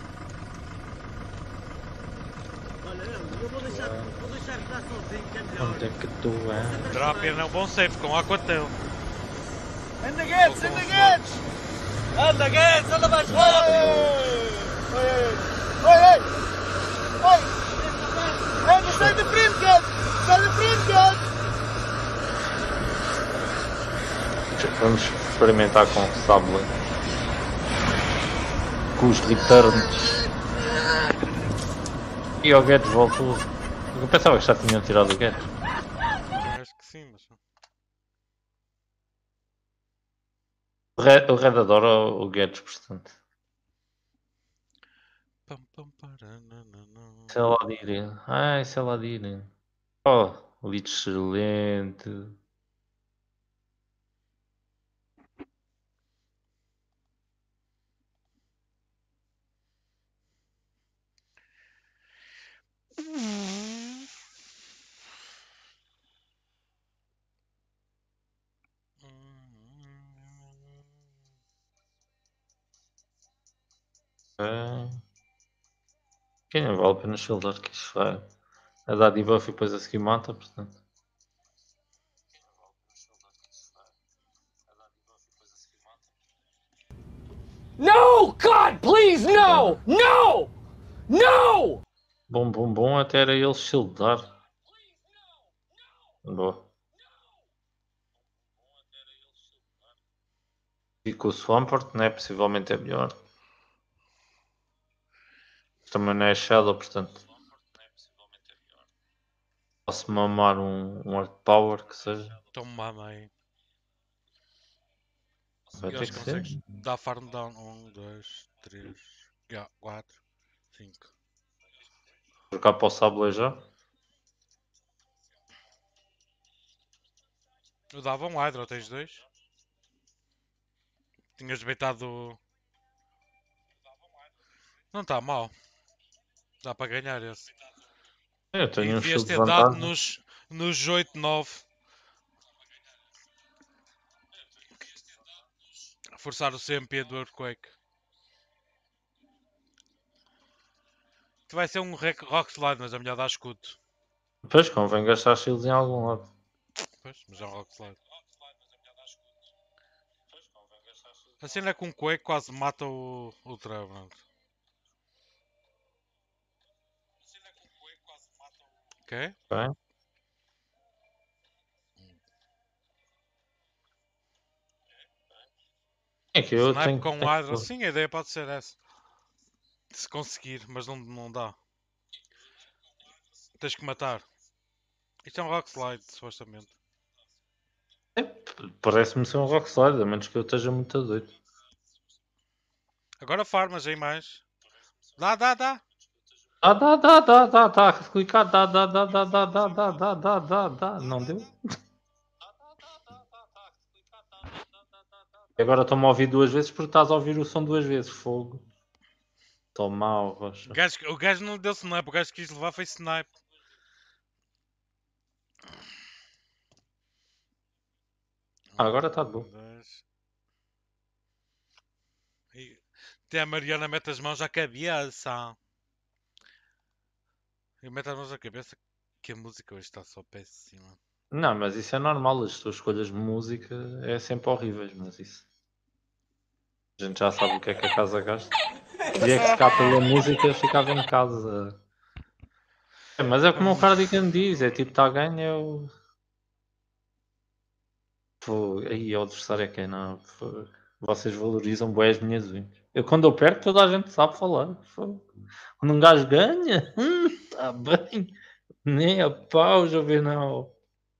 Olha, eu vou deixar, vou deixar estar sozinho, que é melhor. Onde é que tu és? Drapier é um bom save com Aquatel. Anda Guedes, anda Guedes! Anda Guedes, anda mais rápido! Oi, oi, oi! Oi! Anda, sai da frente, Guedes! Sai da frente, Guedes! Vamos experimentar com o Sable. Com os returns. E o Guedes voltou. Eu pensava que já tinham tirado o Guedes. Acho que sim, mas. O Red, o Red adora o Guedes, portanto. Pam, pam, paranana. Isso é Ladir. Ah, isso é Ladir. Oh, Lich excelente. É. Que não vale a pena shieldar, que isso vai. A dar debuff e depois a seguir mata, portanto. No! God, please, no! No! No! Bom, bom, bom, até era ele shieldar. Boa. E com o Swampert, né? Possivelmente é melhor. Também não é Shadow, portanto. Posso mamar um, um Art Power que seja. Então mama aí. Vai E ter acho que que ser. consegues dar farm down. um, dois, três, quatro, cinco. Trocar para o Sable já. Eu dava um Hydra, tens dois? Tinhas deitado. Não está mal. Dá para ganhar esse. Eu E tenho um devias shield de ter dado vantagem. nos, nos oito, nove. Forçar o C M P do Earthquake. Que vai ser um rec- Rock Slide, mas é melhor dar escudo. Depois convém gastar shields em algum lado. Pois, mas é um Rock Slide. A cena é que um Quake quase mata o, o Trevenant. Ok? Ok? É que eu Snipe tenho, com tenho... Hydra. Sim, a ideia pode ser essa. Se conseguir, mas não, não dá. Tens que matar. Isto é um Rock Slide, supostamente. É, parece-me ser um Rock Slide, a menos que eu esteja muito doido. Agora farmas aí mais. Dá, dá, dá. Dá, dá, dá, dá, dá, dá, clicar, dá, dá, dá, dá, dá, dá, dá, dá, dá, dá, dá, não deu? E agora estou-me a ouvir duas vezes porque estás a ouvir o som duas vezes, fogo. Estou mal, O Rocha. gajo, o gajo não deu snipe, o gajo que quis levar foi snipe. Ah, agora está bom. Dois. E até a Mariana mete as mãos à cabeça. E mete as mãos à cabeça que a música hoje está só péssima. Não, mas isso é normal, as tuas escolhas de música é sempre horríveis, mas isso. A gente já sabe o que é que a casa gasta. Dizia que se cá pela música ficava em casa. É, mas é como o Cardigan diz, é tipo, está a ganhar, eu... Pô, aí o adversário é quem não. Pô, vocês valorizam bem as minhas unhas. Eu quando eu perco toda a gente sabe falar. Pô. Quando um gajo ganha, hum, tá bem. Nem a pau, Juvenal.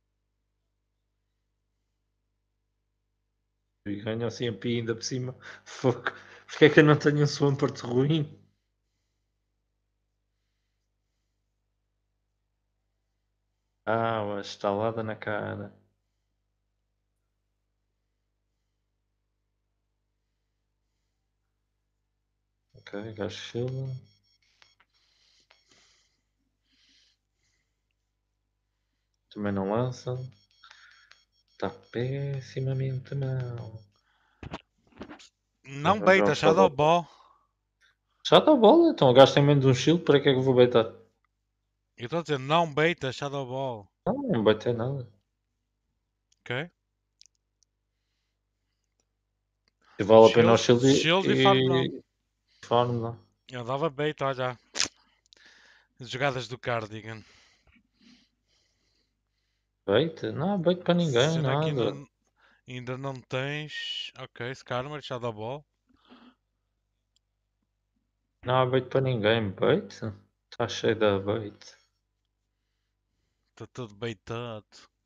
E ganha assim a pia ainda por cima. Fogo. Porque é que eu não tenho um Swampert ruim? Ah, uma estalada na cara. Ok, gajo fila. Também não lança. Está pessimamente mal. Não Vamos jogar beita, o Shadow Shadow Ball. Ball. Já está bola, então o gajo tem menos um shield, para que é que eu vou beitar? Eu estou a dizer, não beita, Shadow Ball. Não, não baitei nada. Ok? E vale a pena o Shield, shield shield e, e farm não. e farm não. Eu dava bait, olha. As jogadas do Cardigan. Bait? Não há bait para ninguém, Será que nada. ainda, ainda não tens... Ok, Skarmory, Shadow Ball. Não há bait para ninguém. Bait? Está cheio de bait. Está tudo beitado.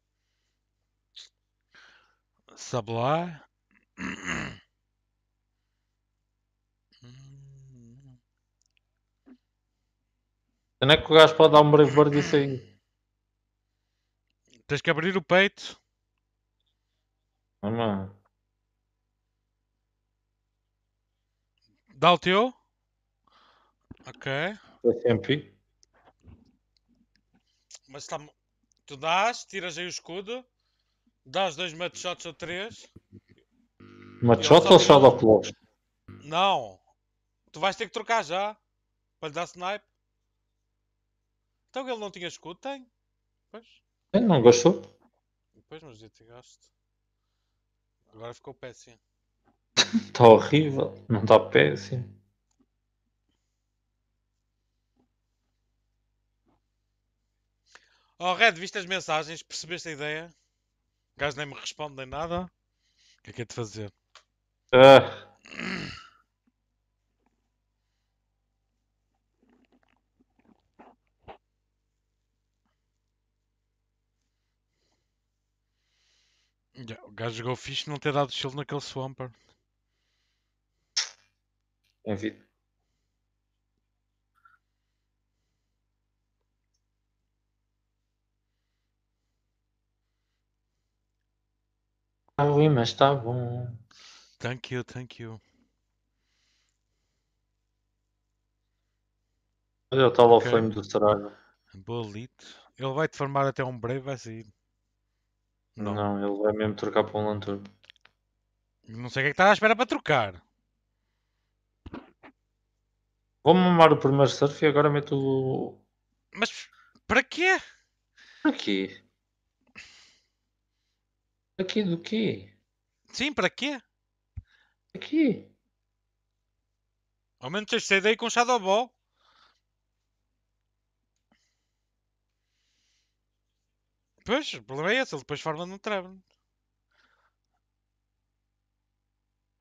Sablai. Onde é que o gajo pode dar um brave bird disso aí? Tens que abrir o peito. Não, mano. Dá o teu. Ok. S M P. Mas está... Tu dás, tiras aí o escudo. Dás dois match shots ou três. Machot só ou tira- Shadow Claws? Não. Tu vais ter que trocar já. Para lhe dar snipe. Então ele não tinha escudo? Tem. Pois. É, não gostou? Pois, mas já te gasto. Agora ficou péssimo. Está horrível. Não está péssimo. Oh, Red, viste as mensagens? Percebeste a ideia? O gajo nem me responde nem nada. O que é que é de fazer? Ah, Ya, o gajo jogou fixe não ter dado shield naquele Swampert. é vida. Está ruim, mas está bom. Thank you, thank you. Olha o tal Ok. ao flame do Saraiva. Bolito. Ele vai-te farmar até um brave, vai sair. Não. Não, ele vai mesmo trocar para um lanturno. Não sei o que é que está à espera para trocar. Vou mamar o primeiro surf e agora meto o. Mas para quê? Aqui. Aqui do quê? Sim, para quê? Aqui. Ao menos tens de sair daí com Shadow Ball. Pois, o problema é esse. Ele depois farma no Treven.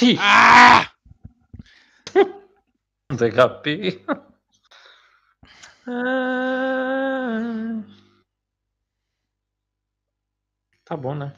Ih, Ah! de H P. Ah, tá bom, né?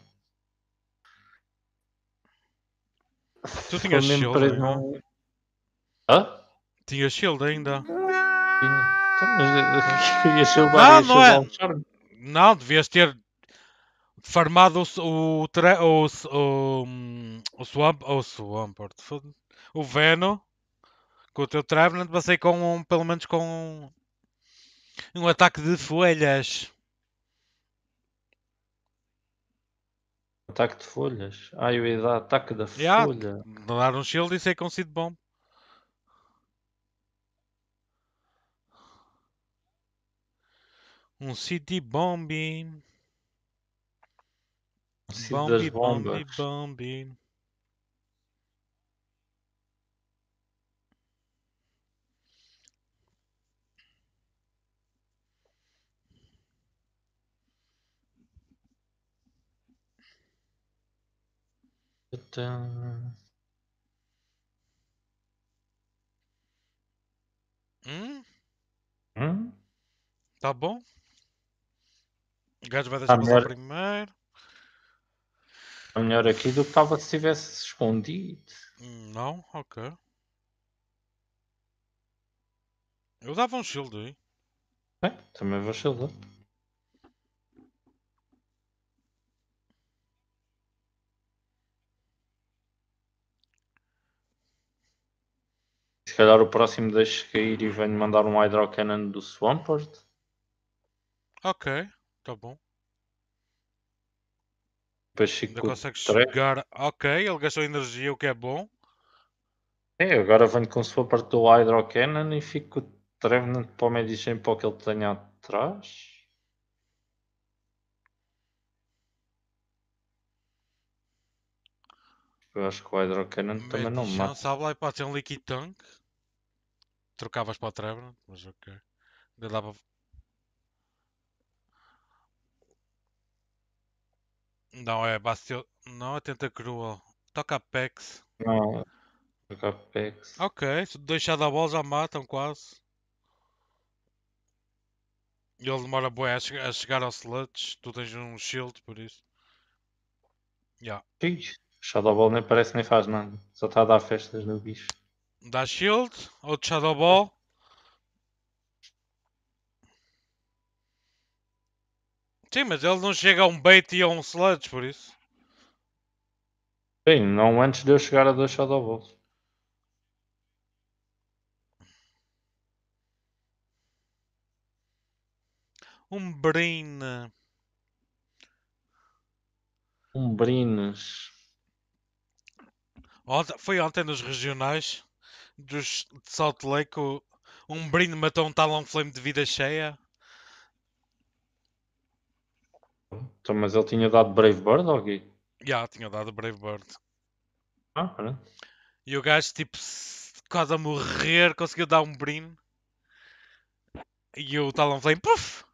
Tu Se for tinhas mesmo shield preso ainda? num. Hã? Tinha shield ainda? Tinha. Então, mas ia shieldar Não, e ia não shieldar é. o charme. Não, devias ter farmado o, s- o, tre- o, s- o, hum, o Swamp, o Swampert, foda- o Veno, com o teu Trevenant, passei com um, pelo menos com um, um ataque de folhas. Ataque de folhas. Ah, eu ia dar ataque da Yeah, folha. dar um shield e sei com seed bomb. Um city bombi. Cid das Bombi, bombi, bombas. bombi. Então, Hum, hum? tá bom. O gajo vai Tá deixar passar melhor, primeiro. tá melhor aqui do que estava se tivesse escondido. Hum, Não, ok. Eu dava um shield aí. É, também vou shieldar. Se calhar o próximo deixo cair e venho mandar um Hydro Cannon do Swampert. Ok, tá bom. Depois Ainda fico com o consegue tre... chegar. Ok, ele gastou energia, o que é bom. É, agora venho com o Swampert do Hydro Cannon e fico com o Trevenant para o Medicine para o que ele tenha atrás. Eu acho que o Hydro Cannon também não Medichão, mata. sabe lá, e pode ser um Liquid Tank. Trocavas para o Trevor, mas ok. Ainda dava. Não, é Bastio. Não, é Tentacruel. Toca Apex. Não, Apex. Ok, se dois Shadow Ball já matam quase. E ele demora bué a, che a chegar ao Sludge. Tu tens um shield, por isso. Yeah. Ixi, Shadow Ball nem parece nem faz nada. Só está a dar festas no bicho. Dá shield, outro Shadow Ball. Sim, mas ele não chega a um bait e a um Sludge, por isso. Sim, não antes de eu chegar a dois Shadow Balls. Um Brine. Um Brines. Ontem, foi ontem nos regionais dos, de Salt Lake. O, um Brine matou um Talonflame de vida cheia. Então, mas ele tinha dado Brave Bird ou quê? Já, tinha dado Brave Bird. Ah, pronto. E o gajo, tipo, s- quase a morrer, conseguiu dar um Brine. E o Talonflame, puf!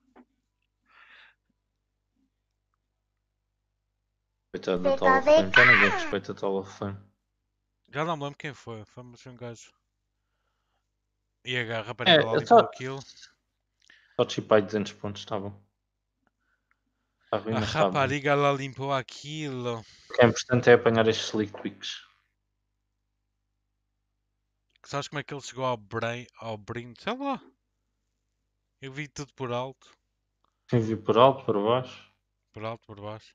Coitado do Talonflame. Já ninguém respeita o Talonflame. Já não me lembro quem foi. Foi mas foi um gajo. E a rapariga lá É, eu limpou só, aquilo. só chipei duzentos pontos, está bom. Está ruim, A mas está bom. rapariga lá limpou aquilo. O que é importante é apanhar estes Slick Picks. Sabes como é que ele chegou ao Brain, ao Brine? Sei lá. Eu vi tudo por alto. Quem viu por alto, por baixo. Por alto, por baixo.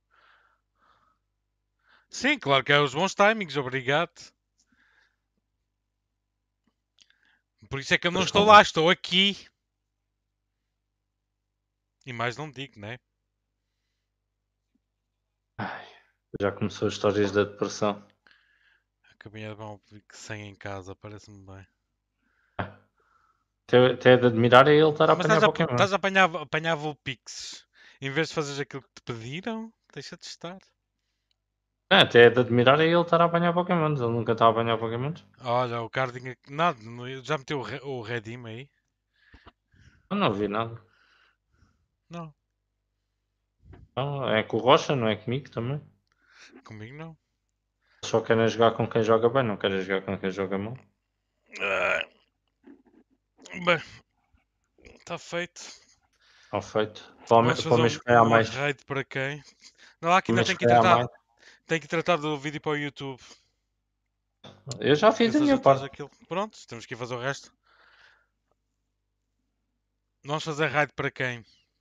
Sim, claro que é os bons timings, obrigado. Por isso é que eu não Pois estou como? lá, estou aqui. E mais não digo, né? Ai, já começou as histórias da depressão. Acabei de levar um pique sem em casa, parece-me bem. Até, até é de admirar é ele estar a Mas apanhar estás a, Pokémon. estás a apanhar, apanhava o Pix. Em vez de fazeres aquilo que te pediram, deixa de estar. É, até é de admirar é ele estar a apanhar Pokémons. Ele nunca está a apanhar Pokémons. Olha, o Cardinho. Nada, não- já meteu o, re, o Redim aí? Eu não vi nada. Não, Não, é com o Rocha, não é comigo também. comigo não. Só querem jogar com quem joga bem, não querem jogar com quem joga mal. Ah, bem, está feito. Está feito. Para o Vamos mês- para o fazer mês um, que vem há uma mais. raid para quem? Não, lá que Para o ainda mês tem que que vem há tratar, mais. tem que tratar do vídeo para o YouTube. Eu já fiz a Pensas minha atrás parte. daquilo. Pronto, temos que ir fazer o resto. Vamos fazer raid para quem?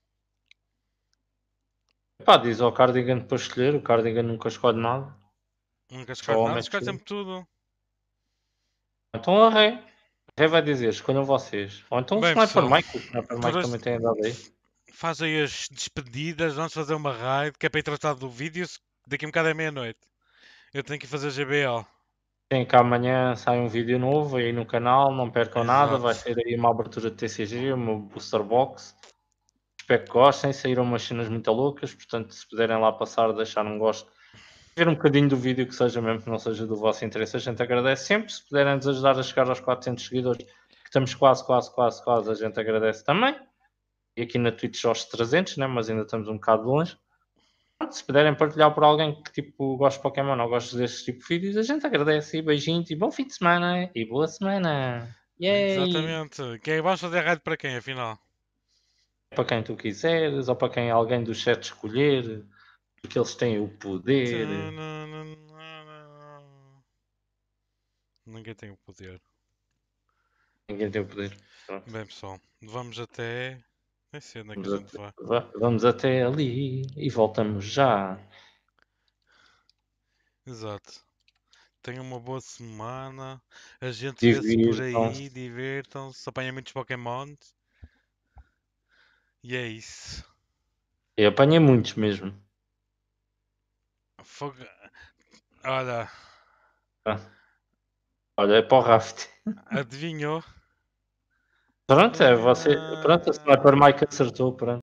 Pá, diz ao Cardigan para escolher. O Cardigan nunca escolhe nada. Nunca Só escolhe ao nada, match escolhe game. sempre tudo. Então a Ré. A Ré vai dizer, escolham vocês. Ou então o Bem, Sniper pessoal, Mike. O Sniper por Mike hoje- também tem andado aí. Faz aí as despedidas, vamos fazer uma raid, que é para ir tratar do vídeo, se- daqui a um bocado é meia-noite. Eu tenho que ir fazer G B L. Tem que amanhã sai um vídeo novo aí no canal, não percam nada. Vai Exato. ser aí uma abertura de T C G, uma booster box. Espero que gostem, saíram umas cenas muito loucas, portanto se puderem lá passar, deixar um gosto, ver um bocadinho do vídeo que seja mesmo que não seja do vosso interesse, a gente agradece sempre. Se puderem nos ajudar a chegar aos quatrocentos seguidores, que estamos quase, quase, quase, quase, a gente agradece também. E aqui na Twitch aos trezentos, né? Mas ainda estamos um bocado longe. Se puderem partilhar por alguém que tipo gosta de Pokémon ou gosta destes tipo de vídeos, a gente agradece. E beijinhos e bom fim de semana e boa semana. Yay! Exatamente. Quem, vamos fazer raid para quem, afinal? Para quem tu quiseres ou para quem alguém do chat escolher, porque eles têm o poder. Ninguém tem o poder. Ninguém tem o poder. Pronto. Bem, pessoal, vamos até. Nem sei onde é que a Vamos, gente vai. até, va- vamos até ali e voltamos já. Exato. Tenham uma boa semana. A gente vê-se por aí. Divirtam-se. Divirtam-se. Apanhem muitos Pokémon. E é isso. Eu apanhei muitos mesmo. Fogo. Olha, Ah. Olha, é para o raft. adivinhou? Pronto, é você. Pronto, a Sniper Mike acertou. Pronto.